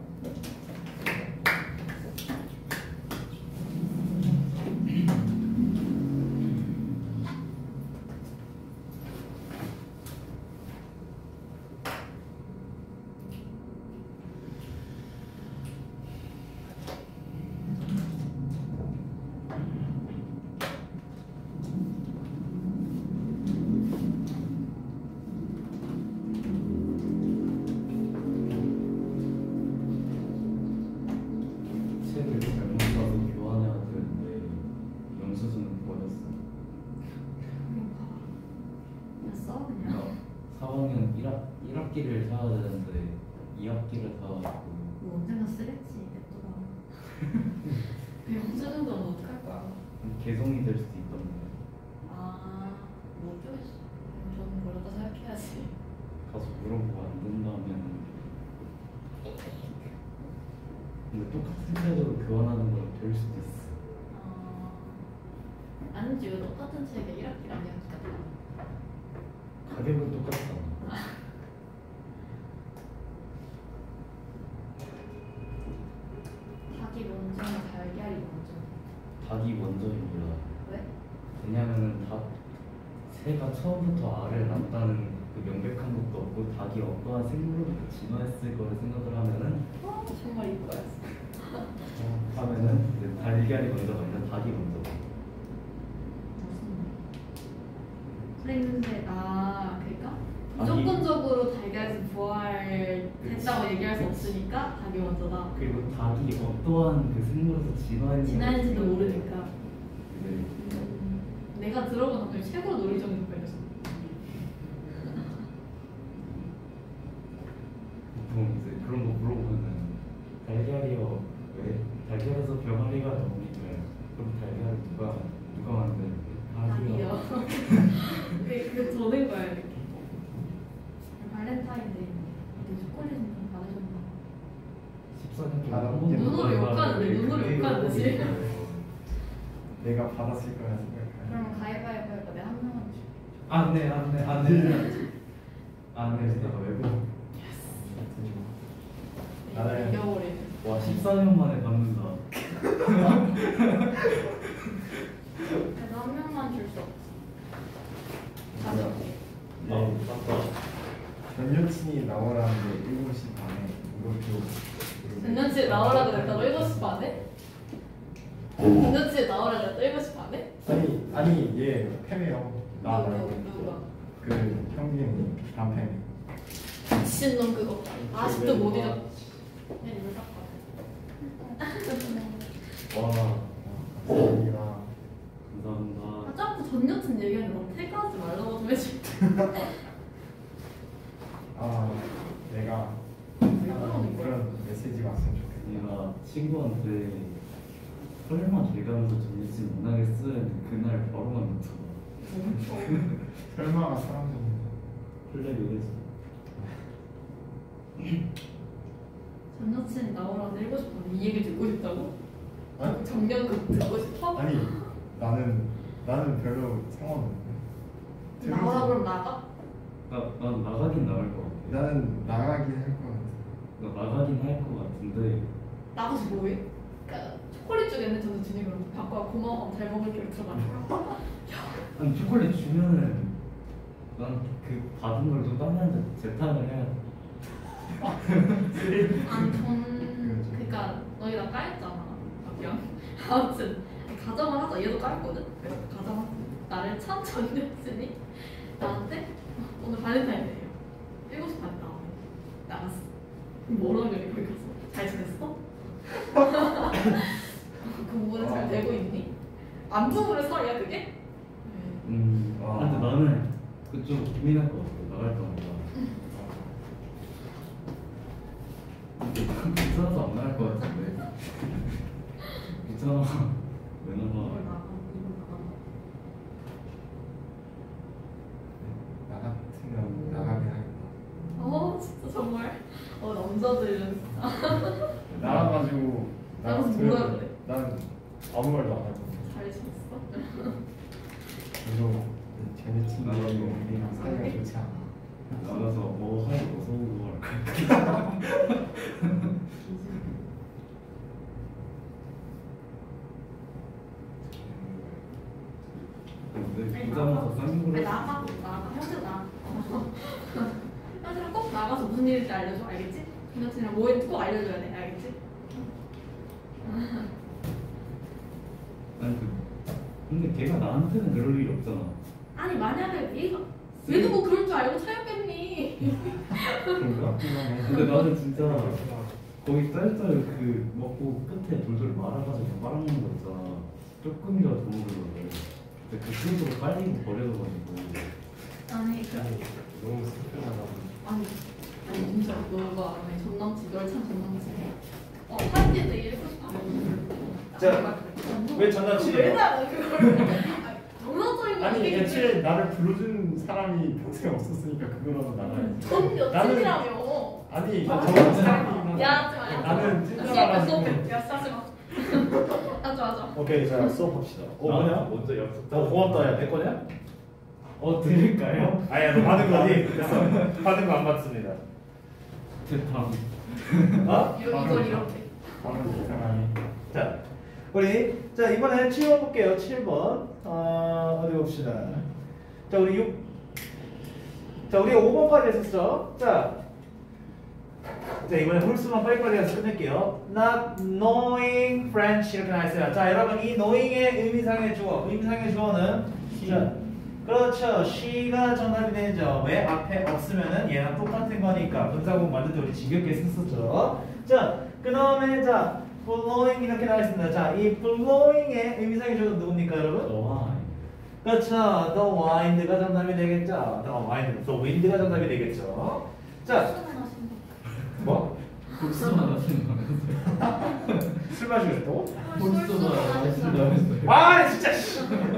책을 잘못 사서 교환해야 되는데 영수증은 버렸어. 써 그냥. 4학년 1학기를 사야 되는데 2학기를 사가지고 뭐 언젠가 쓰겠지. 냅둬봐. 영수 정도는 어떡할 거야? 개송이 될 수도 있던데. 아, 못 주겠어. 저는 버렸다 생각해야지. 가서 물어보고 안 된다면 근데 똑같은 책으로 교환하는 건 될 수도 있어. 아니지, 왜 똑같은 책에 1학기랑 2학기가 가격은 똑같잖아. 닭이 먼저나 달걀이 먼저. 닭이 먼저입니다. 왜? 왜냐면은 새가 처음부터 알을 낳았다는 그 명백한 것도 없고 닭이 어떠한 생물로부터 진화했을 거를 생각을 하면은 정말 이거였어. 하면은 이제 달걀이 먼저가 아니라 닭이 먼저. 그랬는데 그러니까 아니. 무조건적으로 달걀에서 부활했다고 얘기할 수 없으니까 닭이 먼저다. 그리고 닭이 어떠한 그 생물에서 진화했는지 진화했는지도 모르니까. 네. 내가 들어본 답변 최고로 논리적인 답변이었어. 보통 이제 그런 거 물어보면은 달걀이요 왜 달걀에서 병아리가 나오니까 그럼 달걀을 누가 만드는데 닭이요. 그게 도는 거야 이렇게. 발렌타인데이 어디 초콜릿 좀 받으셨나? 14년 다른 게 눈으로 욕하는데 눈으로 욕하는 듯이. 내가 받았을 거라 생각해. 그럼 가위바위보 해봐. 내가 한 명만 줄게. 안돼 내가 외국 나는- 이겨버리네. 와 14년 만에 받는다. 그래서 한 명만 줄 수 없어. 다시 뭐야? 할게. 네 맞다. 전 여친이 나오라는데 7시 반에 이거 전년치에 나오라 그랬다고 7시 반에? 전년치에 나오라 그랬다 7시 반에? 아니 얘 팸이요. 나 말고 누가? 그 형님 남편. 미친놈 그거 아직도 못 잊어. 그냥 이걸 닦아. 와 감사합니다. 감사합니다. 아 자꾸 전 여친 얘기하는데 너 태그하지 말라고 좀 해줘. 내가 그런 메시지가 왔으면 좋겠다. 내가 친구한테 설마 돼가면서 전여친 만나겠어 했는데 그날 바로 만났잖아. 설마가 사람 좀 플레이를 했어. 전 여친이 나오라고 일고 싶었는데 이 얘기 듣고 싶다고? 아니? 정년급 듣고 싶어? 아니 나는 별로 상관없는데. 나오라 그러면 나가? 난 나가긴 나갈 것 같아. 나는 나가긴 할 것 같아. 나 나가긴 할 것 같은데. 나가서 뭐해? 그러니까 초콜릿 주겠네 전 여친이 그럼 바꿔 고마워 잘 먹을게 들어가. 아니 초콜릿 주면은 난 그 받은 걸 또 딴한테 재탕을 해야 돼. 아니 그러니까 너희 나 까였잖아. 그냥 아무튼 가정을 하자. 얘도 까였거든. 그래서 가정하자. 나를 찬 전 여친이 나한테 오늘 발렌타인데이요. 7시 반에 나갔어. 뭐라 그래 거기 가서 잘 지냈어? 그 부분은 잘 되고 있니? 안부모를 사이야 그게? 근데 나는 그쪽 고민할 것 같아. 나갈 거니까. 귀찮아서 안 나갈 것 같은데. 귀찮아. 왜 나가? 이걸 나가 이걸 나가. 나 같으면 나가긴 하겠다. 진짜 정말 남자들은 나가가지고 나가서 뭐라 그래? 난 아무 말도 안 할 거야. 잘 지냈어? 그래서 쟤네 친구가 나가고. 우리랑 사이가 좋지 않아. 나가서 뭐 하고 어서오고 할까? 근데 귀찮아서 싼 거를. 나가 현실 나가. 현실은 꼭 나가서 무슨 일인지 알려줘 알겠지? 현실이랑 뭐 했는지 꼭 알려줘야 돼 알겠지? 아니 근데 걔가 나한테는 그럴 일이 없잖아. 아니 만약에 얘도 뭐 그럴 줄 알고 차였겠니? 그런가? 근데 나는 진짜 거기 짤짤 그 먹고 끝에 돌돌 말아가지고 빨아먹는 거 있잖아. 조금이라도 도움을 거든. 근데 그 친구도 빨리고 버려져가지고. 아니 너무 슬프다. 아니 진짜 너가 전 남친 널 찬 전 남친 파티에도 일고 싶어. 자, 왜 전 남친이에요? 왜 나가 그걸? 정상적인 거 아니 얘기해. 애초에 나를 불러준 사람이 평생 없었으니까 그거라도 나가야지. 전 여친이라며. 아니 아, 저런 사람이 야 하지 마. 나는 찐따라가지고. 야 하지 마. 하자. 오케이, 자 수업합시다. 뭐냐? 먼저 약속. 고맙다. 야, 내 거냐? 드릴까요? 아니야, 너 받은 거지? 됐어. 받은 거 안 받습니다. 대탕. 어? 이걸 이렇게. 바로 이상하네. 자, 우리 자 이번에 7번 볼게요. 7번. 어디 봅시다. 자, 우리 우리 5번까지 했었죠. 자, 이번에 홀수만 빨리빨리 해서 끝낼게요. Not knowing French 이렇게 나와있어요. 자, 여러분 이 knowing의 의미상의 주어는 자, 그렇죠. she가 정답이 되죠. 왜? 앞에 없으면은 얘랑 똑같은 거니까 분사구 만들 때 우리 지겹게 썼었죠. 자, 그 다음에 자 blowing 이렇게 나와있습니다. 자, 이 blowing의 의미상의 주어는 누굽니까, 여러분? 너와. 그렇죠. The wind가 정답이 되겠죠. The wind가 정답이 되겠죠. 자, 뭐? 복수만 하시는 거면서요. 술 마시고 싶다고? 복수만 하신다면서요. 아, 진짜. 씨.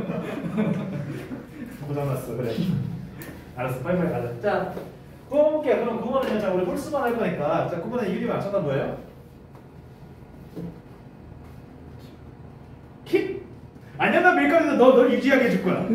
고장났어. 그래. 알았어. 빨리빨리 가자. 자, 9번 볼게요. 그럼 9번은요. 자, 우리 홀수만 할 거니까. 자, 9번에 유리 맞췄나 뭐예요? 킵? 아니야, 나 밀가루도 널 유지하게 해줄 거야.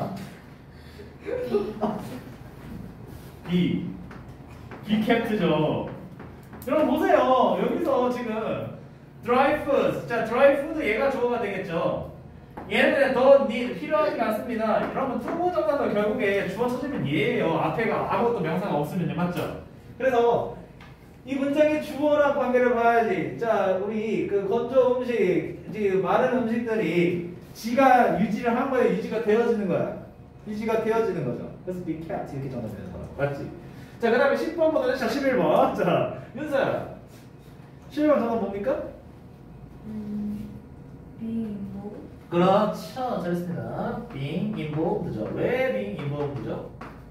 캡트죠. 여러분 보세요. 여기서 지금 dry foods. 자, dry food 얘가 주어가 되겠죠. 얘네들은 더 필요하지 않습니다. 여러분 투고 정답은 결국에 주어 찾으면 얘예요. 앞에가 아무것도 명사가 없으면요, 맞죠? 그래서 이 문장의 주어랑 관계를 봐야지. 자, 우리 그 건조 음식, 지금 마른 음식들이 지가 유지를 한 거예요. 유지가 되어지는 거야. 유지가 되어지는 거죠. 그래서 be kept 이렇게 정답되는 거야. 맞지? 자, 그 다음에 10번보다는 자 11번. 자, 윤서야. 11번 정답 뭡니까? being 뭐? 그렇죠. 잘했습니다. being involved죠. 왜 being involved죠?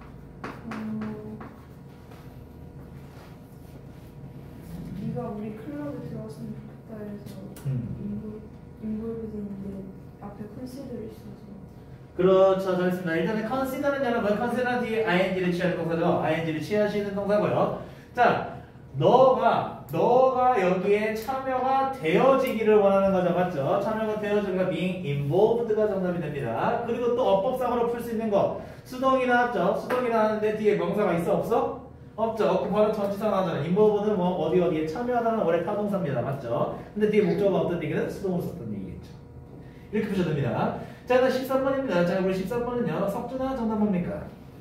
네가 우리 클럽에 들어왔으면 좋겠다 해서 인볼브돼 있는데 앞에 컨시더를 있어서 그렇죠. 잘했습니다. 일단은 consider는 여러분, consider 뒤에 ing를 취하는 동사죠. ing를 취하시는 동사고요. 자, 너가 여기에 참여가 되어지기를 원하는 거죠. 맞죠? 참여가 되어지기가 being involved가 정답이 됩니다. 그리고 또 어법상으로 풀 수 있는 거. 수동이 나왔죠? 수동이 나왔는데 뒤에 명사가 있어? 없어? 없죠. 없고 바로 전치사 나오잖아요. involved는 뭐 어디에 참여하다는 원래 타동사입니다. 맞죠? 근데 뒤에 목적어가 어떤 얘기는 수동으로 썼던 얘기겠죠. 이렇게 보셔도 됩니다. 자, 그다음 13번입니다. 자, 우리 13번은요. 석준아 정답 뭡니까?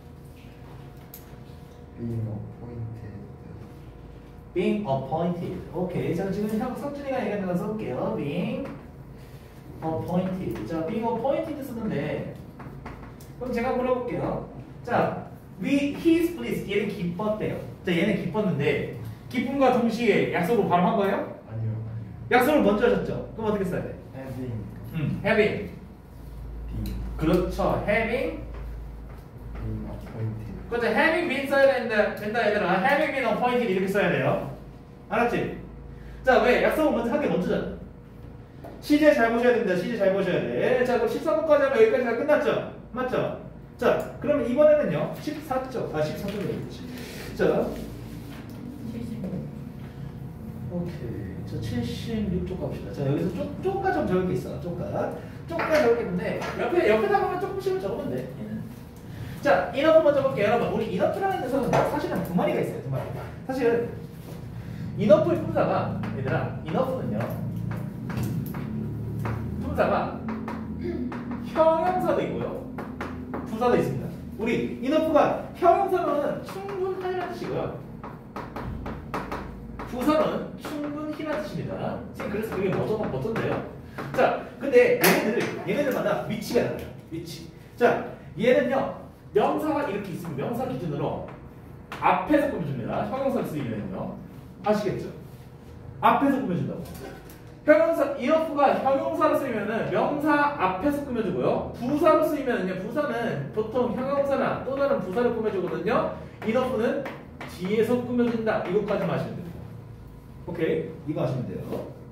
being appointed. being appointed. 오케이. 자, 지금 석준이가 얘기하는 거 써볼게요. being appointed. 자, being appointed 쓰는데 그럼 제가 물어볼게요. 자, he is pleased. 얘는 기뻤대요. 자, 얘는 기뻤는데 기쁨과 동시에 약속을 바로 한 거예요? 아니요. 약속을 먼저 하셨죠? 그럼 어떻게 써야 돼? having. having. being. 그렇죠. having. being appointed. 그렇죠. having been 써야 된다 얘들아. having been appointed 이렇게 써야 돼요. 알았지? 자, 왜? 약속을 먼저 하는 게 먼저잖아. 시제 잘 보셔야 됩니다. 시제 잘 보셔야 돼. 자, 그럼 13번까지 하면 여기까지 다 끝났죠? 맞죠? 자, 그러면 이번에는요. 14쪽. 14쪽이 되겠지. 자, 70. 오케이. 자, 76쪽 갑시다. 자, 여기서 쪽가 좀 적을 게 있어. 쪽가 적을 게 있는데 옆에다 보면 조금씩은 적으면 돼. 얘는. 자, 인어프 먼저 볼게요. 여러분, 우리 인어프라는 녀석은 사실은 두 마리가 있어요. 두 마리. 사실 인어프의 품사가 얘들아, 인어프는요. 품사가 형용사도 있고요. 부사도 있습니다. 우리 인어프가 형용사로는 충분하다는 뜻이고요. 부사는 충분히라는 뜻입니다. 지금 그래서 그게 어떤데요? 자, 근데 얘네들마다 위치가 달라요. 위치. 자, 얘는요. 명사가 이렇게 있으면 명사 기준으로 앞에서 꾸며줍니다. 형용사를 쓰이면요. 아시겠죠? 앞에서 꾸며준다고. 형용사, 인어프가 형용사로 쓰이면은 명사 앞에서 꾸며주고요. 부사로 쓰이면은요. 부사는 보통 형용사나 또 다른 부사를 꾸며주거든요. 인어프는 뒤에서 꾸며준다. 이것까지만 하시면 됩니다. 오케이, 이거 하시면 돼요.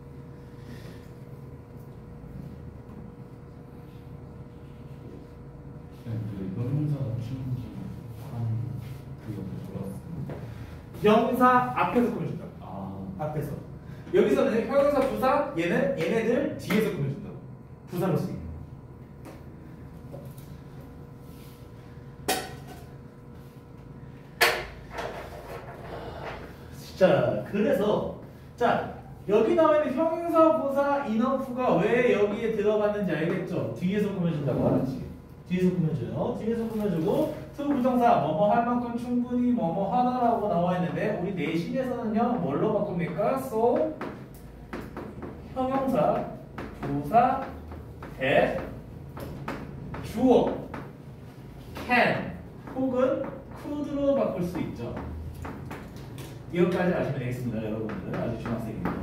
그 형용사가 충분한 그거 몰랐어요. 명사 앞에서 꾸며준다. 아, 앞에서. 여기서는 형용사 부사, 얘네들 뒤에서 꾸며준다. 부사로 쓰기. 자, 그래서 자, 여기 나와 있는 형용사, 부사, 인어프가 왜 여기에 들어갔는지 알겠죠? 뒤에서 꾸며준다고 알았지? 뒤에서 꾸며줘요. 뒤에서 꾸며주고 to 부정사 뭐뭐 할 만큼 충분히 뭐뭐 하다라고 나와 있는데 우리 내신에서는요 뭘로 바꿉니까? so 형용사, 부사, that, 주어, can 혹은 could로 바꿀 수 있죠. 이것까지 아시면 되겠습니다, 여러분들. 아주 중학생입니다.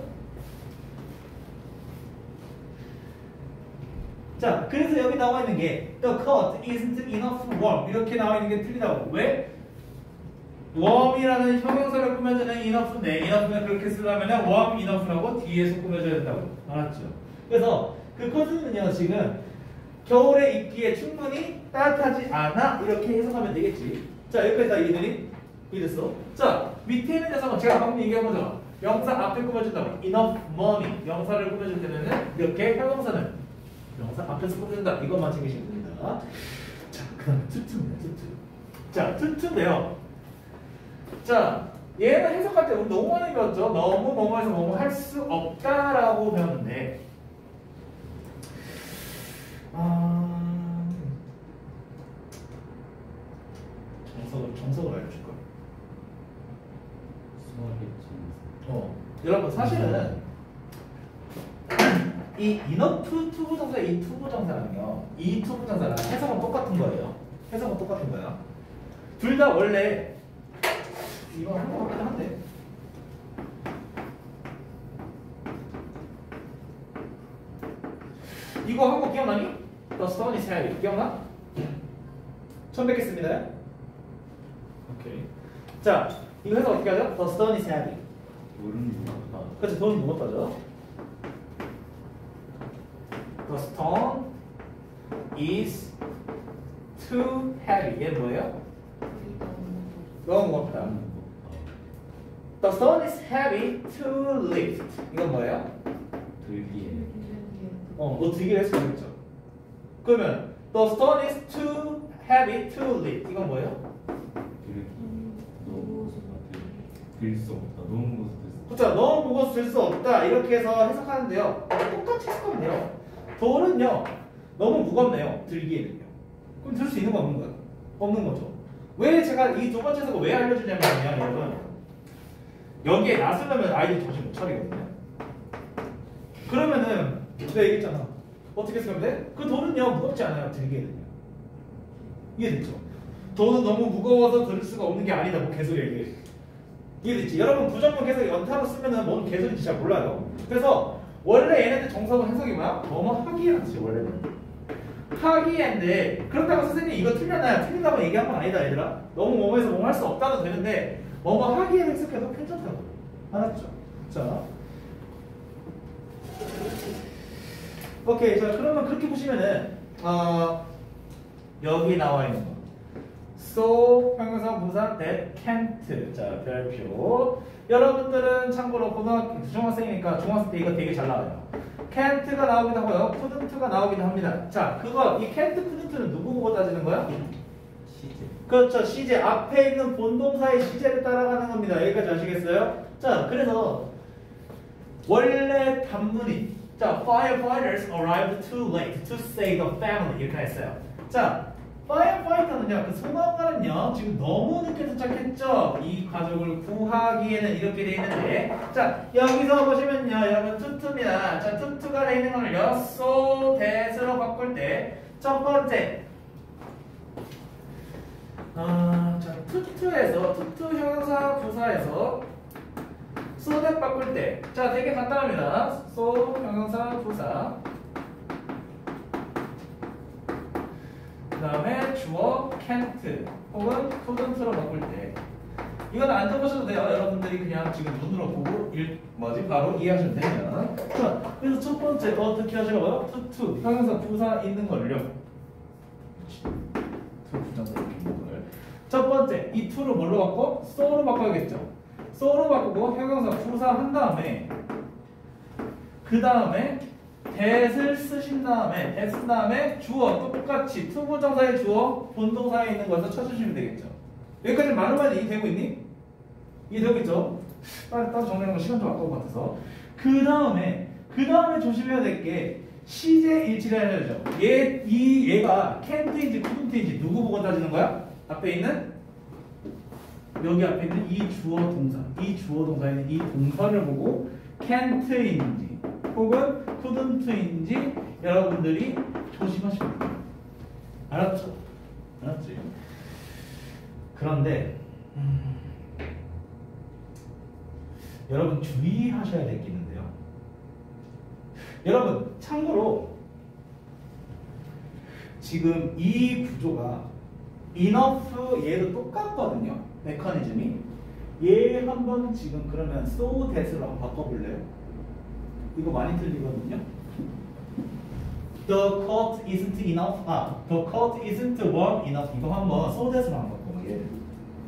자, 그래서 여기 나와 있는 게 the coat isn't enough warm 이렇게 나와 있는 게 틀리다고. 왜? warm이라는 형용사를 꾸며주는 enough인데 enough는 그렇게 쓰려면 warm enough라고 뒤에서 꾸며줘야 된다고. 알았죠? 그래서 그 coat는요 지금 겨울에 입기에 충분히 따뜻하지 않아 이렇게 해석하면 되겠지. 자, 여기까지 다 이해되니? 이해됐어? 자, 밑에 있는 녀석은 제가 방금 얘기한 거죠. 명사 앞에 꾸며준다고. enough money 명사를 꾸며줄 때는 이렇게 형용사는 명사 앞에서 꾸며준다. 이것만 챙기시면 됩니다. 자, 그 다음에 투투입니다. 투투. 자, 투투인데요. 자, 얘는 해석할 때 우리 너무 많이 배웠죠. 너무 뭐뭐해서 뭐뭐 할 수 없다라고 배웠는데 정석을 알려줄 거예요. 여러분 사실은 이 enough 투부정사 이 투부정사랑요 이 투부정사랑 해석은 똑같은 거예요. 해석은 똑같은 거야. 둘 다 원래 이거 한 거 같긴 한데 이거 한 거 기억나니? The stone is heavy 기억나? 처음 뵙겠습니다. 오케이. 자, 이거 해서 어떻게 하죠? The stone is heavy. 모르는 거. 그렇죠. 돈이 무겁다죠. The stone is too heavy. 얘는 뭐예요? 너무 무겁다. The stone is heavy to lift. 이건 뭐예요? 들기에 너 들기를 했으면 되겠죠. 그러면 the stone is too heavy to lift. 이건 뭐예요? 들수 없다. 너무 무거워서 들수 없다. 그렇죠. 너무 무거워서 들 수 없다. 이렇게 해서 해석하는데요. 똑같이 해석하면 돼요. 돌은요. 너무 무겁네요. 들기에는요. 그럼 들 수 있는 거 없는 거예요? 없는 거죠. 왜 제가 이 두 번째 해석을 왜 알려주냐면요. 여러분. 여기에 나서려면 아이들 정신 못 차리거든요. 그러면은 내가 얘기했잖아. 어떻게 해석하면 돼? 그 돌은요. 무겁지 않아요. 들기에는요. 이해됐죠? 돌은 너무 무거워서 들 수가 없는 게 아니다. 뭐 개소리야 이게. 이해됐지? 여러분 부정문 계속 연타로 쓰면은 뭔 개소리인지 잘 몰라요. 그래서 원래 얘네들 정석은 해석이 뭐야? 뭐뭐 하기라는 뜻이야 원래는. 하기인데 그렇다고 선생님 이거 틀렸나요? 틀린다고 얘기한 건 아니다 얘들아. 너무 뭐뭐해서 뭐뭐 할 수 없다도 되는데 뭐뭐 하기에 해석해도 괜찮다고. 알았죠? 자 오케이. 자 그러면 그렇게 보시면은 여기 나와 있는 거 so 형용사 부사 that can't. 자 별표. 여러분들은 참고로 고등학교 중학생이니까 중학생 때 이거 되게 잘 나와요. can't가 나오기도 하고요 couldn't가 나오기도 합니다. 자 그거 이 can't couldn't는 누구 보고 따지는 거야? 시제. 그렇죠. 시제 앞에 있는 본동사의 시제를 따라가는 겁니다. 여기까지 아시겠어요? 자 그래서 원래 단문이 자 firefighters arrived too late to save the family 이렇게 했어요. 자 파이어파이터는요, 그 소방관은요, 지금 너무 늦게 도착했죠? 이 가족을 구하기에는 이렇게 돼 있는데, 자, 여기서 보시면요, 여러분, 투투입니다. 자, 투투가 돼 있는 거는요, so that으로 바꿀 때, 첫 번째. 자, 투투에서, 투투 형용사 부사에서, so that 바꿀 때, 자, 되게 간단합니다. so 형용사 부사. 그 다음에 주어 can't 혹은 couldn't로 바꿀 때 이건 안 적으셔도 돼요. 여러분들이 그냥 지금 눈으로 보고 바로 이해하시면 되면. 자, 그래서 첫 번째 어떻게 하시라고요? to 형용사 부사 있는 걸요. to 부정사 이렇게 있는 걸. 첫 번째 이 to를 뭘로 바꿔? so로 바꿔야겠죠. so로 바꾸고 형용사 부사 한 다음에 그 다음에 that을 쓰신 다음에 that 쓴 다음에 주어 똑같이 to 부정사의 주어 본동사에 있는 것에서 쳐주시면 되겠죠. 여기까지 많은 말이 이해되고 있니? 이해되고 있죠? 빨리 따로 정리하는 거 시간 좀 아까울 것 같아서. 그 다음에 조심해야 될 게 시제 일치를 해야 되죠. 얘가 can't인지 couldn't인지 누구 보고 따지는 거야? 앞에 있는 여기 앞에 있는 이 주어 동사, 이 주어 동사에는 이 동사를 보고 can't인지 혹은 couldn't인지 여러분들이 조심하시면 돼요. 알았죠? 알았지? 그런데 여러분 주의하셔야 될 게 있는데요. 여러분 참고로 지금 이 구조가 enough 얘도 똑같거든요. 메커니즘이. 얘 한번 지금 그러면 so that으로 한번 바꿔볼래요? 이거 많이 틀리거든요. The coat isn't enough. The coat isn't warm enough. 이거 한번 so that으로 한번 바꿔볼게요.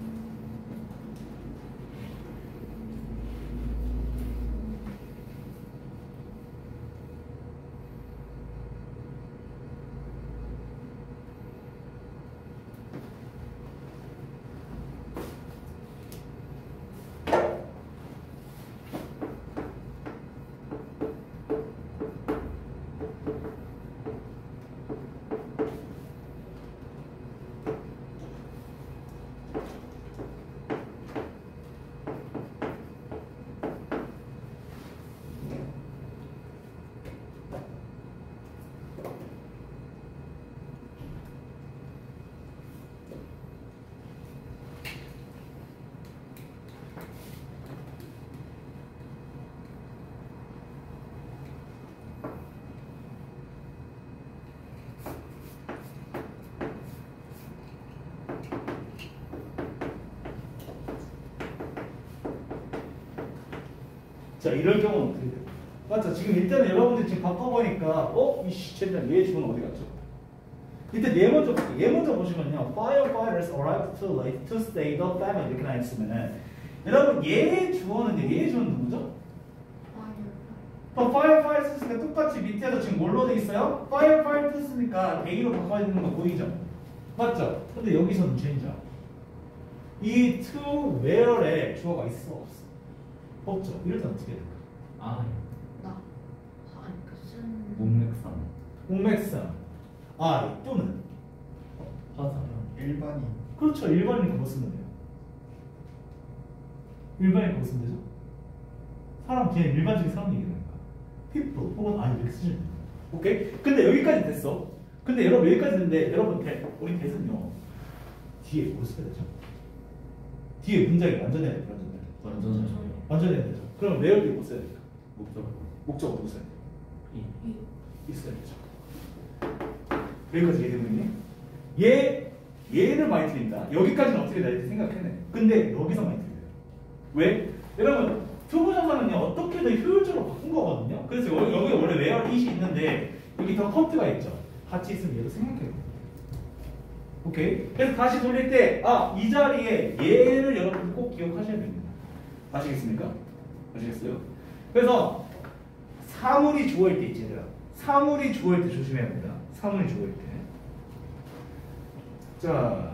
자, 이럴 경우는 어떻게 돼요? 맞죠? 지금 일단은 여러분들 지금 바꿔보니까 이씨 쟤들 얘 주문 어디 갔죠? 일단 얘 먼저 볼게요. 얘 먼저 보시면요. Firefighters arrived too late to save the family. 이렇게 나와 있으면은 여러분 얘 주어는요. 얘 주어는 누구죠? Firefighters니까 똑같이 밑에서 지금 뭘로 돼 있어요? Firefighters니까 A로 바꿔야 되는 거 보이죠? 맞죠? 근데 여기서는 change야. 이 to where에 주어가 있어 없어? 없죠. 이럴 때 어떻게 될까? 아, 아니 그슨 목맥상. 옥맥상 I 또는 화상. 일반인. 그렇죠. 일반인 그거 쓰면 돼요. 일반인 그거 쓰면 되죠. 사람 그냥 일반적인 사람 얘기하는 거야. people 혹은 I 이렇게 쓰시면 돼요. 오케이? 근데 여기까지 됐어. 근데 여러분 여기까지 됐는데 여러분 우리 대는요 뒤에 뭘 써야 되죠? 뒤에 문장이 완전해야 돼. 완전 완전해야 되죠. 그럼 where 뒤에 뭐 써야 될까? 목적. 뭐 써야 돼? 이. 있어야 되죠. 여기까지 이해되고 있니? 얘를 많이 틀린다. 여기까지는 어떻게 될지 생각해내. 근데 여기서 많이 틀려요. 왜? 여러분 투부정사는요 어떻게든 효율적으로 바꾼 거거든요. 그래서 여기 원래 where it이 있는데 여기 더 컴트가 있죠. 같이 있으면 얘도 생각해요. 오케이? 그래서 다시 돌릴 때 이 자리에 얘를 여러분 꼭 기억하셔야 됩니다. 아시겠습니까? 아시겠어요? 그래서 사물이 주어일 때 있지 얘들아. 사물이 주어일 때 조심해야 됩니다. 사물이 주어일 때. 자,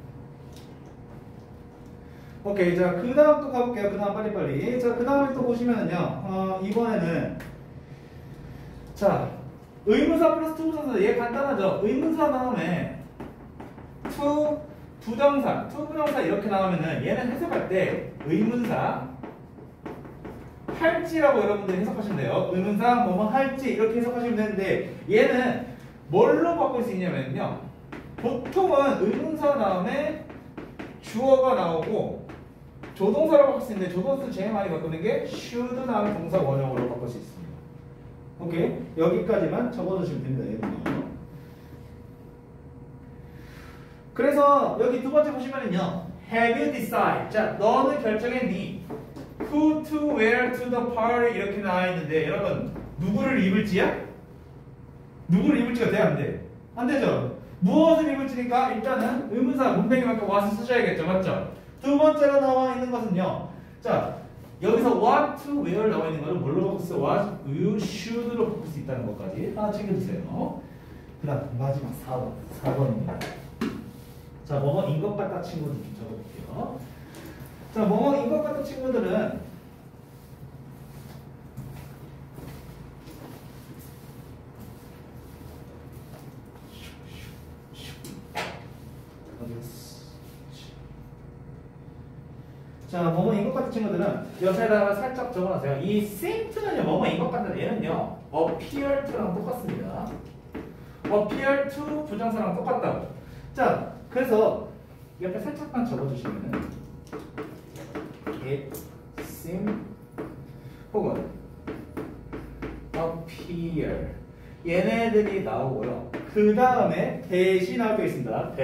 오케이. 자, 그 다음 또 가볼게요. 그 다음 빨리빨리. 자, 그 다음에 또 보시면은요. 이번에는 자, 의문사 플러스 투부정사. 얘 간단하죠? 의문사 다음에 부정사 이렇게 나오면은 얘는 해석할 때 의문사 할지라고 여러분들이 해석하시면 돼요. 의문사 뭐뭐 할지 이렇게 해석하시면 되는데 얘는 뭘로 바꿀 수 있냐면요. 보통은 의문사 다음에 주어가 나오고 조동사라고 바꿀 수 있는데 조동사를 제일 많이 바꾸는 게 should 다음에 동사 원형으로 바꿀 수 있습니다. 오케이? 여기까지만 적어주시면 됩니다. 얘는요. 그래서 여기 두 번째 보시면은요. Have you decided? 자, 너는 결정했니? Who to wear to the party 이렇게 나와 있는데 여러분 누구를 입을지야? 누구를 입을지가 돼? 안 돼? 안 되죠? 무엇을 입을지니까 일단은 의문사 문맥에만큼 what을 쓰셔야겠죠? 맞죠? 두 번째로 나와 있는 것은요. 자, 여기서 what to wear 나와 있는 거를 뭘로 바꿀 수 있어? what you should로 바꿀 수 있다는 것까지 하나 챙겨주세요. 그 다음 마지막 4번입니다. 자, 뭐뭐인 것 같다 친구들 좀 적어볼게요. 자, 뭐뭐인 것 같다 친구들은 자, 뭐뭐인 것 같은 친구들은 옆에다가 살짝 적어놨어요. 이 seem to는요, 뭐뭐인 것 같은 얘는요, appear to랑 똑같습니다. appear to 부정사랑 똑같다고. 자, 그래서 옆에 살짝만 적어주시면은 it seem 혹은 appear 얘네들이 나오고요. 그 다음에 that이 나올 게 있습니다.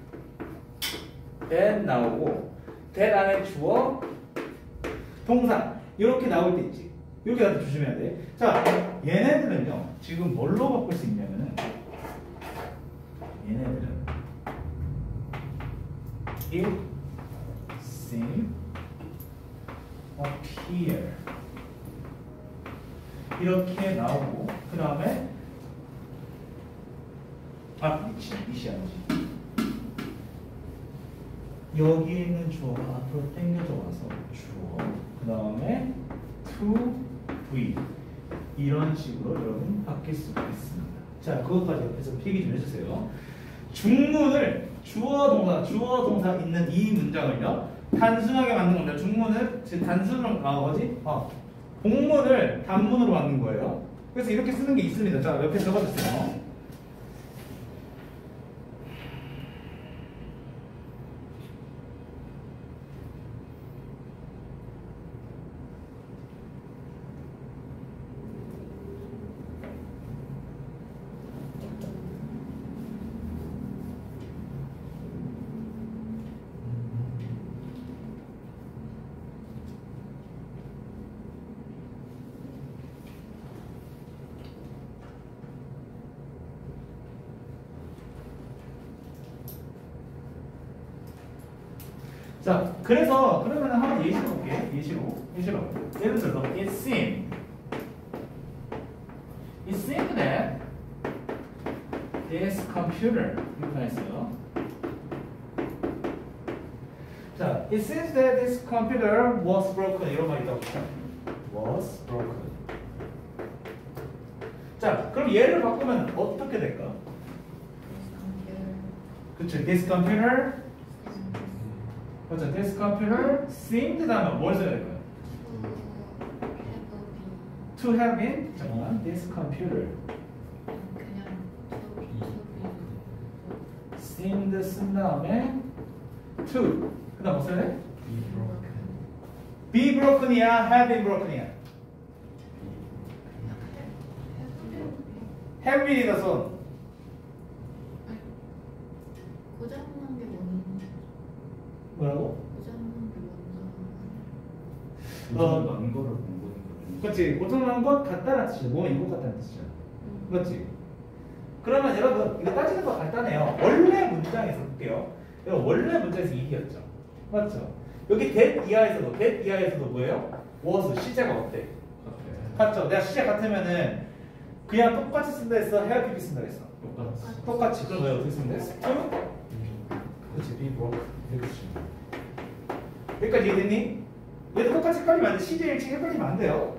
that 나오고 that 안에 주어 동사 이렇게 나올 때 있지. 이렇게 나올 때 조심해야 돼. 자, 얘네들은요 지금 뭘로 바꿀 수 있냐면은 얘네들은 it seem appear 이렇게 나오고 그 다음에 이시 아니지. 여기 있는 주어가 앞으로 당겨져 와서 주어 그 다음에 to be 이런 식으로 여러분 바뀔 수가 있습니다. 자, 그것까지 옆에서 필기 좀 해주세요. 중문을 주어 동사 있는 이 문장을요 단순하게 만든 겁니다. 중문을 단순으로 복문을 단문으로 만든 거예요. 그래서 이렇게 쓰는 게 있습니다. 자, 옆에 적어주세요. 자, 그래서 그러면 한번 예시로 볼게. 예시로. 예를 들어서 it seemed that this computer 이렇게 했어요. 자, it seems that this computer was broken 이런 말이 있다고 했죠. was broken. 자, 그럼 얘를 바꾸면 어떻게 될까? 그쵸, this computer 맞아, this computer seemed 다음에 뭘 써야 될까요? to have been 잠깐만, this computer seemed 쓴 다음에 to 그 다음 뭐 써야 돼? be broken이야, have been broken이야? have been이다 손 고장난 게 뭔지. 뭐라고? 고장난 게 뭔지. 난 거를 본 거니까. 그렇지, 고장난 것 같다는 뜻이죠. 뭐 이거 같다는 뜻이죠. 그렇지. 그러면 여러분 이거 따지는 거 간단해요. 원래 문장에서 볼게요. 이거 원래 문장에서 일이었죠. 맞죠? 여기 that 이하에서도 뭐예요? was 시제가 어때? 같죠? 내가 시제 같으면은 그냥 똑같이 쓴다 했어? have to be 쓴다 했어? 똑같이. 그럼 왜 어떻게 쓰면 돼? 그렇지, be broke 이렇게 쓰면 돼. 여기까지 이해됐니? 얘도 똑같이 헷갈리면 안 돼. 시제 일치 헷갈리면 안 돼요.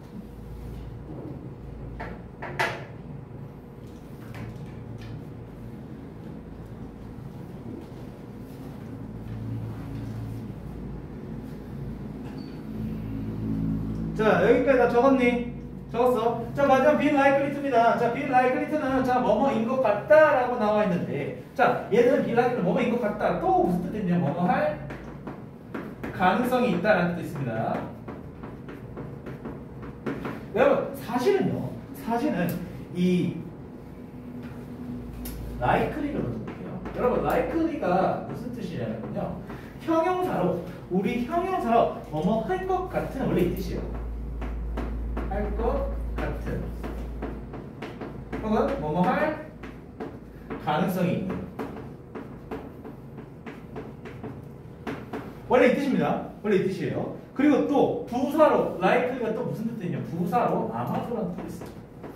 자, 여기까지 다 적었니? 적었어. 자, 마지막 be likely to입니다. 자, be likely to는 자, 뭐뭐인 것 같다라고 나와 있는데, 자, 얘는 be likely to 뭐뭐인 것 같다. 또 무슨 뜻이냐? 뭐뭐 할 가능성이 있다라는 뜻이 있습니다. 여러분, 사실은 이 likely를 볼게요. 여러분, likely가 무슨 뜻이냐면요. 형용사로, 우리 형용사로 뭐뭐 할 것 같은 원래 이 뜻이에요. 할 것 같은 혹은 뭐뭐 할 가능성이 있는 원래 이 뜻입니다. 원래 이 뜻이에요. 그리고 또 부사로 like가 또 무슨 뜻이냐? 부사로 아마도라는 뜻이 있어요.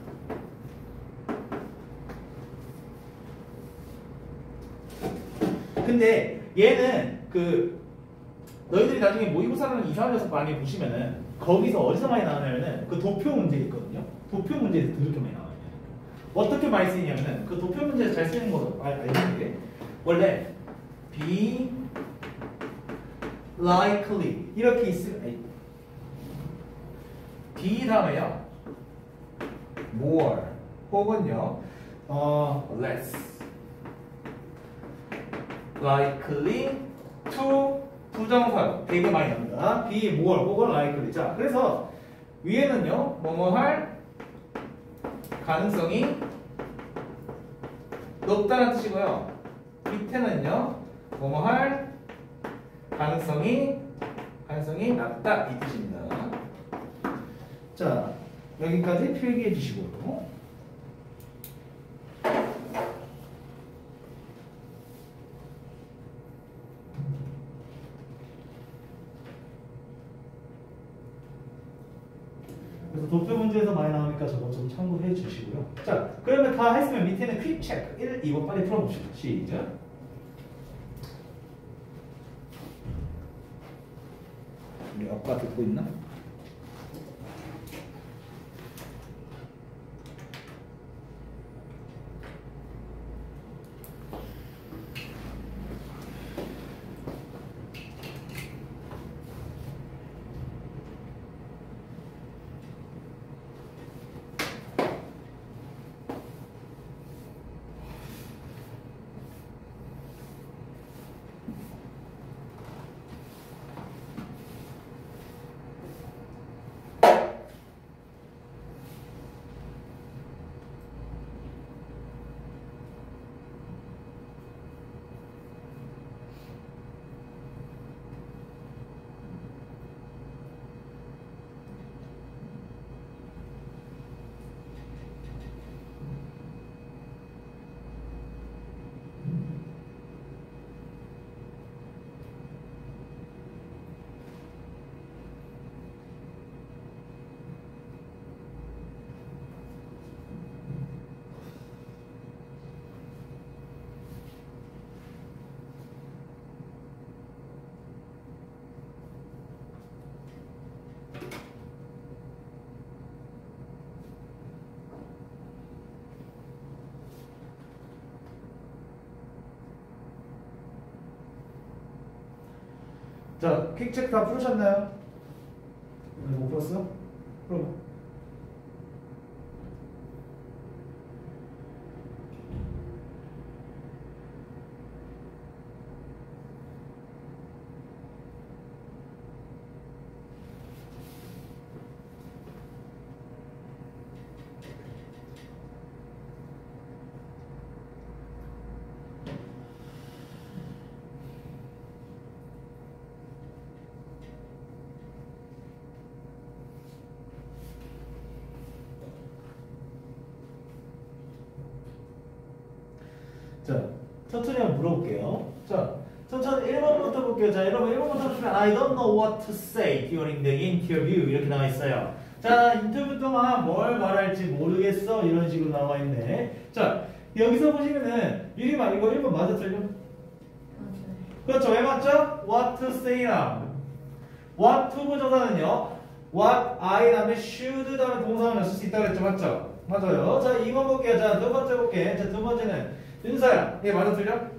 근데 얘는 그 너희들이 나중에 모의고사라는 이상한 녀석 많이 보시면은 거기서 어디서 많이 나오냐면은 그 도표 문제 있거든요. 도표 문제에서 그렇게 많이 나와요. 어떻게 많이 쓰이냐면은 그 도표 문제에서 잘 쓰이는 거 알겠는데 원래 be likely 이렇게 있으면 be 다음에요 more 혹은요 less likely to 부정사로 되게 많이 나옵니다. be more 혹은 likely. 자, 그래서 위에는요 뭐뭐 할 가능성이 높다는 뜻이고요. 밑에는요 뭐뭐 할 가능성이 낮다 이 뜻입니다. 자, 여기까지 필기해 주시고. 그래서 도표 문제에서 많이 나오니까 저거 좀 참고해 주시고요. 자, 그러면 다 했으면 밑에는 퀵 체크 1, 2번 빨리 풀어봅시다. 시작. 우리 아빠 듣고 있나? 자, 퀵체크 다 풀으셨나요? 못 풀었어? 그럼 자, 천천히 한번 물어볼게요. 자, 천천히 1번부터 볼게요. 자, 여러분 1번부터 보시면 I don't know what to say during the interview 이렇게 나와 있어요. 자, 인터뷰 동안 뭘 말할지 모르겠어 이런 식으로 나와 있네. 자, 여기서 보시면은 유리마 이거 1번 맞아 틀려? 그렇죠. 왜 맞죠? What to say랑 what to 부정사는요. What I 다음에 should 다음에 동사를 쓸 수 있다고 했죠. 맞죠? 맞아요. 자, 2번 볼게요. 자, 두 번째 볼게. 자, 두 번째는 윤서야, 얘 맞아 틀려? 맞아요.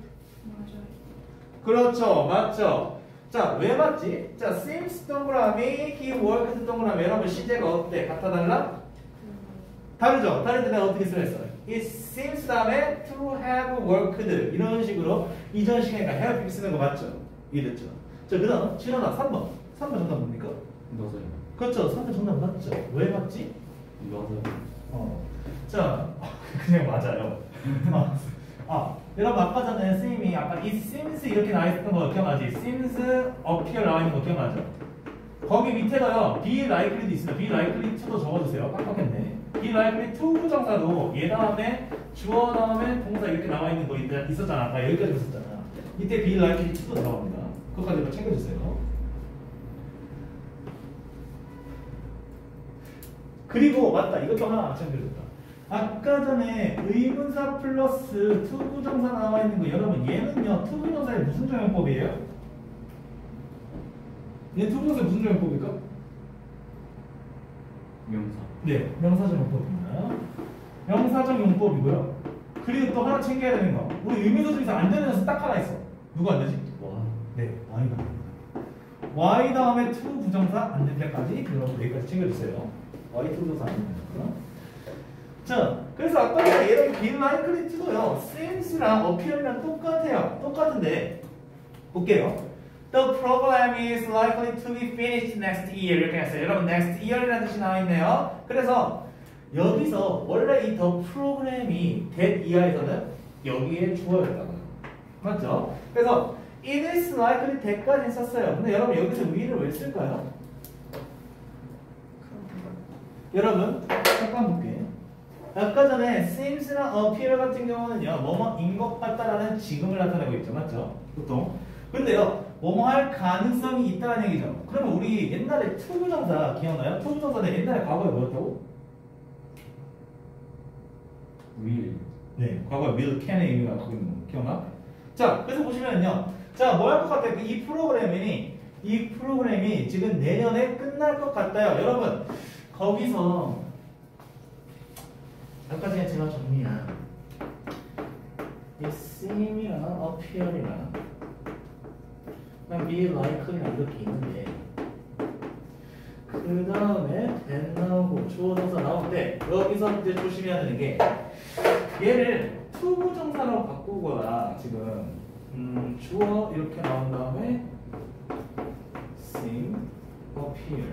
그렇죠, 맞죠. 자, 왜 맞지? 자, seems 동그라미, he worked 동그라미. 여러분 시제가 어때? 같아 달라? 다르죠. 다른데 내가 어떻게 쓰려 했어? It seems 다음에 to have worked 이런 식으로 이전 시간이니까 have 쓰는 거 맞죠? 이해됐죠? 자, 그 다음 7번아 3번. 3번 정답 뭡니까? 맞아요. 그렇죠. 3번 정답 맞죠? 왜 맞지? 맞아요. 자, 그냥 맞아요. 여러분 아까 전에 선생님이 아까 it seems 이렇게 나와 있었던 거 기억나지? seems appear 나와 있는 거 기억나죠? 거기 밑에가요 be likely도 있습니다. be likely to도 적어주세요. 깜빡했네. be likely to 부정사도 얘 다음에 주어 다음에 동사 이렇게 나와 있는 거 있었잖아. 아까 여기까지 있었잖아. 이때 be likely to도 들어갑니다. 그것까지 좀 챙겨주세요. 그리고 맞다. 이것도 하나 챙겨줬다. 아까 전에 의문사 플러스 투부정사 나와 있는 거 여러분 얘는요 투부정사의 무슨 적용법이에요? 얘 투부정사의 무슨 적용법일까? 명사. 네, 명사적용법입니다. 명사적용법이고요. 그리고 또 하나 챙겨야 되는 거 우리 의문사 중에서 안 되는 녀석 딱 하나 있어. 누구 안 되지? 와. 네, Y가 됩니다. Y 다음에 투부정사 안 될 때까지 여러분 여기까지 챙겨주세요. Y 투부정사 안 됩니다. 자, 그래서 아까 전에 얘랑 be likely to도요 seems랑 appear랑 똑같아요. 똑같은데 볼게요. The program is likely to be finished next year 이렇게 했어요. 여러분 next year이라는 뜻이 나와 있네요. 그래서 여기서 원래 이 the program이 that 이하에서는 여기에 주어였다고요. 맞죠? 그래서 it is likely that까지 썼어요. 근데 여러분 여기서 위를 왜 쓸까요? 여러분 잠깐 볼게요. 아까 전에 seems랑 appear 같은 경우는요 뭐뭐인 것 같다라는 지금을 나타내고 있죠. 맞죠? 보통. 근데요 뭐뭐 할 가능성이 있다는 얘기죠. 그러면 우리 옛날에 투부정사 기억나요? 투부정사는 옛날에 과거에 뭐였다고? will. 네, 과거에 will, can의 의미가 갖고 있는 거 기억나? 자, 그래서 보시면요 자, 뭐 할 것 같아요? 이 프로그램이 지금 내년에 끝날 것 같아요. 여러분 거기서 아까 전에 제가 정리한 이 seem이랑 appear이랑 be likely랑 이렇게 있는데 그 다음에 then 나오고 주어 동사 나올 때 여기서 이제 조심해야 되는 게 얘를 투부정사로 바꾸거나 지금 주어 이렇게 나온 다음에 seem, appear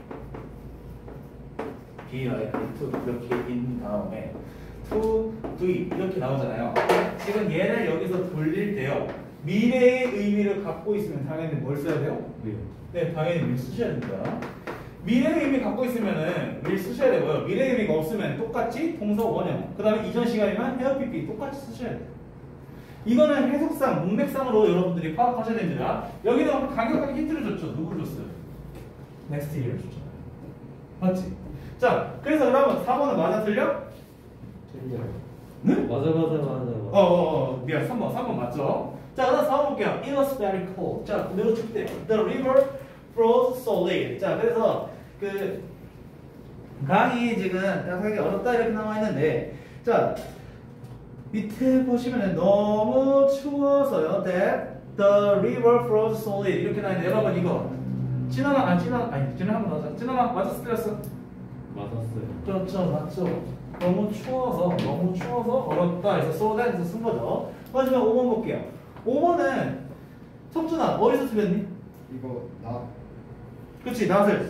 be likely to 이렇게 있는 다음에 to, do 이렇게 나오잖아요. 지금 얘를 여기서 돌릴 때요 미래의 의미를 갖고 있으면 당연히 뭘 써야 돼요? will. 네, 당연히 will 쓰셔야 됩니다. 미래의 의미 갖고 있으면은 will 쓰셔야 되고요. 미래의 의미가 없으면 똑같이 동사 원형 그 다음에 이전 시간이면 have pp 똑같이 쓰셔야 돼요. 이거는 해석상, 문맥상으로 여러분들이 파악하셔야 됩니다. 여기는 강력하게 힌트를 줬죠. 누구를 줬어요? next year 줬잖아요. 맞지? 자, 그래서 여러분 4번은 맞아 틀려? 틀려요. 네? 맞아. 미안. 3번 맞죠? 자, 그다음 4번 볼게요. It was very cold. 자, 매우 춥대요. The river froze solid. 자, 그래서 그 강이 지금 따뜻하게 얼었다 이렇게 나와 있는데, 자 밑에 보시면은 너무 추워서요. That The river flows slowly. 이렇게 나있는데 여러분 이거 지나가 지나가면 나오자. 지나가 맞았어 틀렸어? 맞았어요. 그렇죠 맞죠. 너무 추워서 얼었다 해서 so that에서 쓴 거죠. 마지막 5번 볼게요. 5번은 석준아 어디서 틀렸니? 이거 나 그치 낫을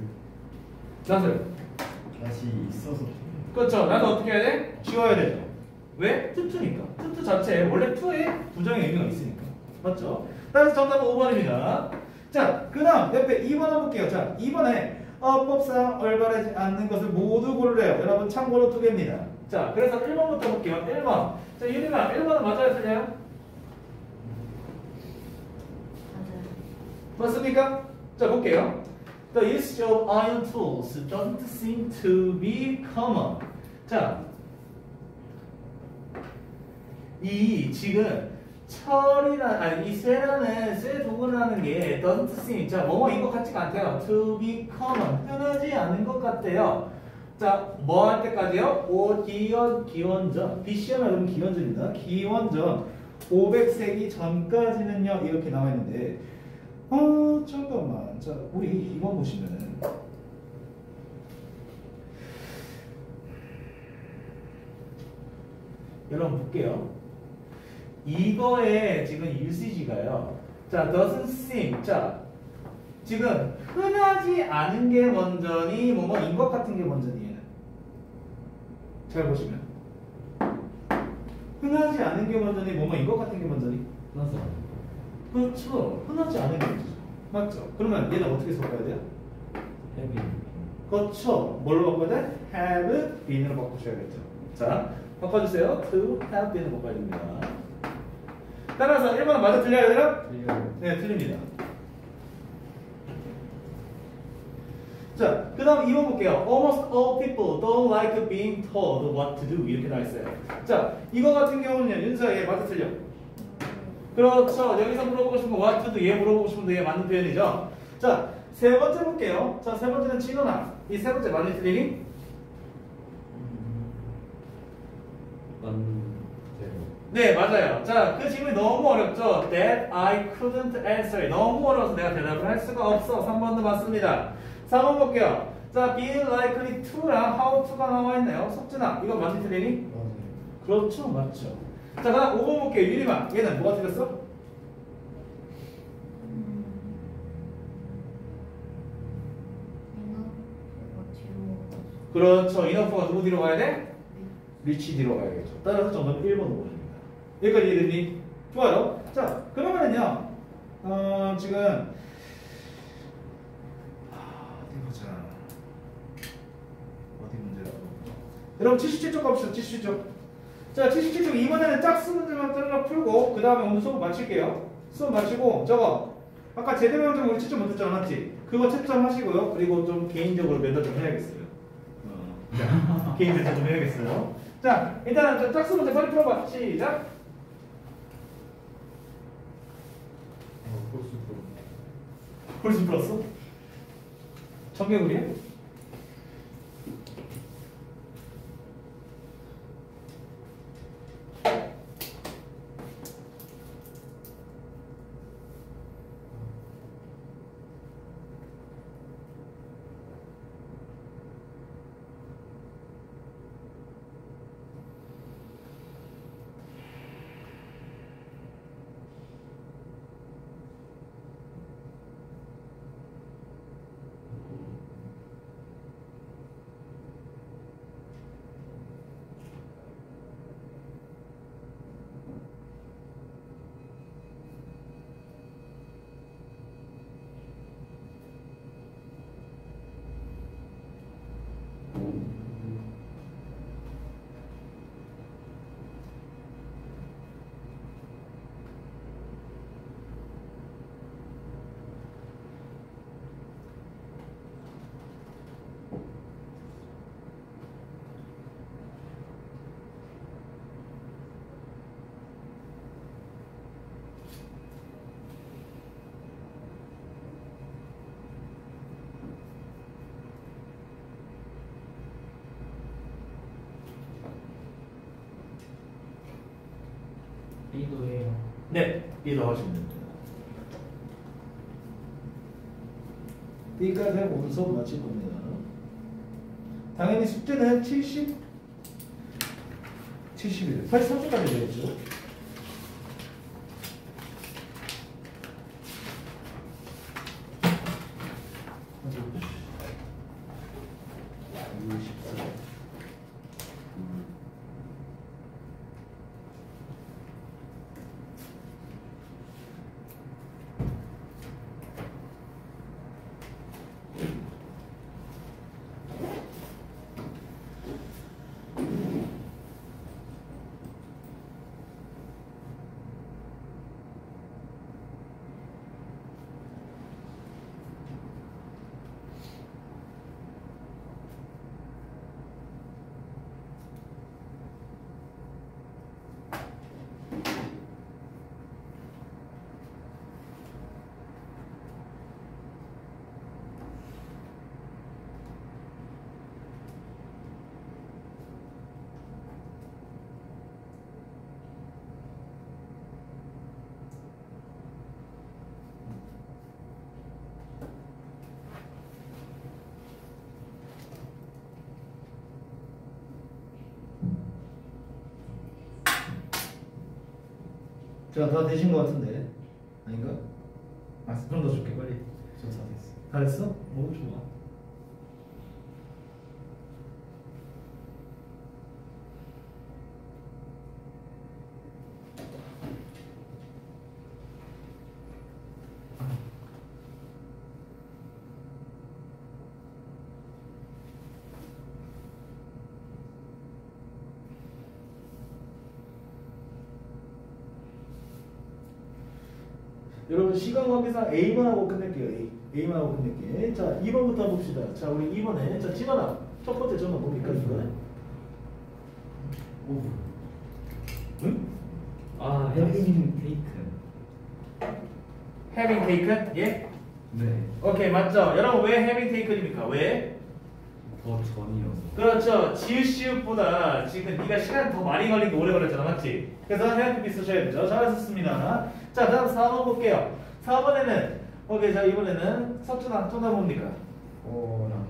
다시 있어서 그렇죠. 나도 어떻게 해야 돼? 지워야 되죠. 왜? 투투니까. 투투 자체에 원래 투에 부정의 의미가 있으니까. 맞죠? 따라서 정답은 5번입니다. 자, 그 다음 옆에 2번 한번 볼게요. 자, 2번에 어법상 올바르지 않는 것을 모두 고르래요. 여러분 참고로 2개입니다. 자, 그래서 1번부터 볼게요. 1번. 자, 유림아 1번은 맞아요? 틀려요? 맞아요. 맞습니까? 자, 볼게요. The usage of iron tools doesn't seem to be common. 자, 이 지금 이 쇠라는 쇠 도구라는 게 doesn't seem 자 뭐뭐인 것 같지가 않대요. To be common 흔하지 않은 것 같대요. 자, 뭐 할 때까지요? 기원전 BCM 여러분 기원전입니다. 기원전 500세기 전까지는요 이렇게 나와 있는데 잠깐만. 자, 우리 이번 보시면은 여러분 볼게요. 이거의 지금 usage가요. 자, doesn't seem. 자, 지금 흔하지 않은 게 먼저니 뭐뭐인 것 같은 게 먼저니 얘는. 잘 보시면 흔하지 않은 게 먼저니 뭐뭐인 것 같은 게 먼저니. 맞아. 그렇죠. 흔하지 않은 게 먼저죠. 맞죠? 그러면 얘는 어떻게 섞어야 돼요? 헤비. 그렇죠. 뭘로 바꿔야 돼? have been으로 바꾸셔야겠죠. 자, 바꿔주세요. to have been으로 바꿔야 됩니다. 따라서 1번은 맞아 틀려요, 얘들아? 틀려요. 네, 틀립니다. 자, 그 다음 2번 볼게요. Almost all people don't like being told what to do. 이렇게 나와 있어요. 자, 이거 같은 경우는요, 윤서에 맞아 틀려. 그렇죠. 여기서 물어보고 싶은 거 what to do, 얘 물어보고 싶은데 얘 맞는 표현이죠. 자, 세 번째 볼게요. 자, 세 번째는 진호나. 이 세 번째 많이 틀리니? 맞대로. 네, 맞아요. 자, 그 질문이 너무 어렵죠? That I couldn't answer. 너무 어려워서 내가 대답을 할 수가 없어. 3번도 맞습니다. 4번 볼게요. 자, be likely to랑 how to가 나와 있네요. 석진아, 이거 맞니 틀리니? 맞아요. 그렇죠, 맞죠. 자, 그다음 5번 볼게요. 유리마, 얘는 뭐가 틀렸어? 그렇죠. 인어프가 누구 뒤로 가야 돼? 리치 뒤로 가야겠죠. 따라서 정답은 1번 5번입니다. 여기까지 이해됐니? 좋아요. 자, 그러면은요, 지금, 어디 보자. 어디 문제라고. 여러분, 77쪽 가봅시다. 77쪽. 자, 77쪽 이번에는 짝수 문제만 잘라 풀고, 그 다음에 오늘 수업 마칠게요. 수업 마치고, 저거, 아까 제대로 영점 우리 채점 못했지 않았지? 그거 채점하시고요. 그리고 좀 개인적으로 면접 좀 해야겠어요. 자, 개인 면접 좀 해야겠어요. 자, 일단은 저 짝수 문제 빨리 풀어봐. 시작. 벌써 풀었어? 청개구리야? B도 해요. 네, B로 하시면 됩니다. B까지 하고 오늘 수업 마칠 겁니다. 당연히 숙제는 71, 83초까지 되겠죠. 자, 다 되신 것 같은데 아닌가? 아, 좀 더 줄게 빨리. 저 다 됐어. 다 됐어? 오, 좋아. 여러분 시간 관계상 A만 하고 끝낼게요. A만 하고 끝낼게. 자, 2번부터 봅시다. 자, 우리 2번에 자, 진원아 첫 번째 전화 뭡니까 이번에? 오. 응? 아, having taken. Having taken? 예? 네. 오케이, 맞죠? 여러분 왜 having taken입니까? 왜? 더 전이어서. 그렇죠. 지읒시읒보다 지금 네가 시간 더 많이 걸린 게 오래 걸렸잖아, 맞지? 그래서 have be 쓰셔야 되죠. 잘하셨습니다. 자, 다음 4번 볼게요. 4번에는 오케이, 자 이번에는 석준아 정답 뭡니까? 오랑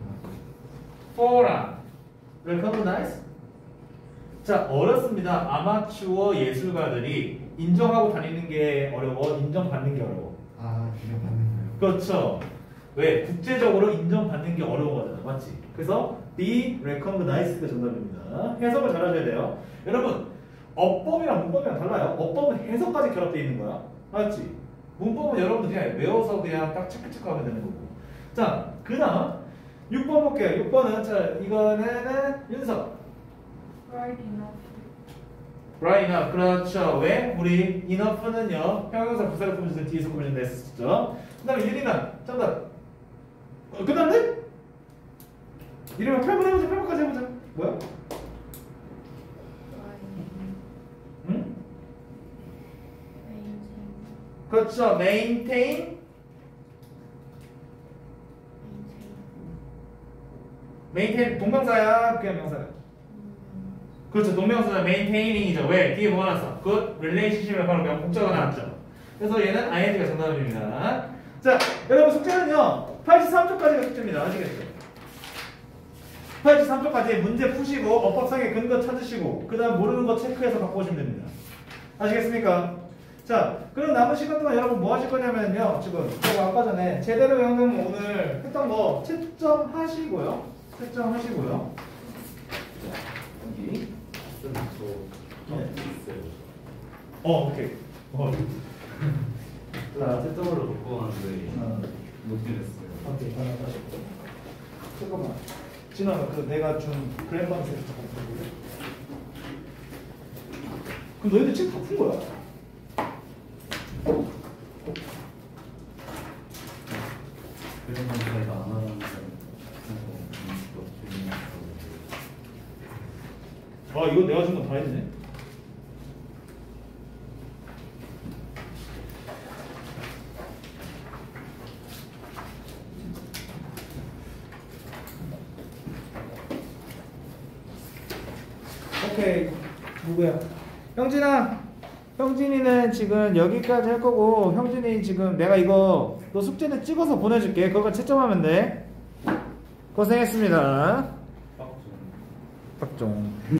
for랑 recognize? 자, 어렵습니다. 아마추어 예술가들이 인정하고 다니는 게 어려워, 인정받는 게 어려워. 아 이거 맞는 거예요. 그렇죠. 왜? 국제적으로 인정받는 게 어려운 거잖아, 맞지? 그래서 be recognized가 정답입니다. 해석을 잘 하셔야 돼요. 여러분, 어법이랑 문법이랑 달라요. 어법은 해석까지 결합되어 있는 거야, 맞지? 문법은 여러분들 그냥 외워서 그냥 딱 체크체크하면 되는 거고. 자, 그 다음 6번 볼게요. 6번은 자 이거는 윤석. Right enough. Right enough. 그렇죠. 왜? 우리 enough는요 형용사 부사를 품에서 뒤에서 꾸며진다 했었죠. 그 다음에 유리나 정답. 끝났네? 이러면 8번 해보자. 8번까지 해보자. 뭐야? 응? 그렇죠. maintain. maintain 동명사야? 그냥 명사야? 그렇죠. 동명사는 maintaining이죠. 왜? 뒤에 뭐가 나왔어? good relationship에 바로 명목자가 나왔죠. 그래서 얘는 ing가 정답입니다. 자, 여러분 숙제는요 83쪽까지가 숙제입니다. 아시겠죠? 83쪽까지 문제 푸시고 어법상의 근거 찾으시고 그 다음 모르는 거 체크해서 갖고 오시면 됩니다. 아시겠습니까? 자, 그럼 남은 시간 동안 여러분 뭐 하실 거냐면요. 지금 제가 아까 전에 제대로 연금 오늘 했던 거 채점하시고요. 채점하시고요. 여기. 네. 있어요. 오케이. 나 채점으로 놓고 왔는데 어. 못 드렸어요. 오케이, 하나 다시. 잠깐만. 진아가 그 내가 준 그랜방에서 잠깐 볼래? 그럼 너희들 책 다 푼 거야? 그래서 저희가 안 하는 거 아, 이거 내가 준 건 다 했네. 오케이. 누구야? 영진아. 형진이는 지금 여기까지 할 거고, 형진이 지금 내가 이거 너 숙제는 찍어서 보내줄게. 그거 채점하면 돼. 고생했습니다. 빡 박종.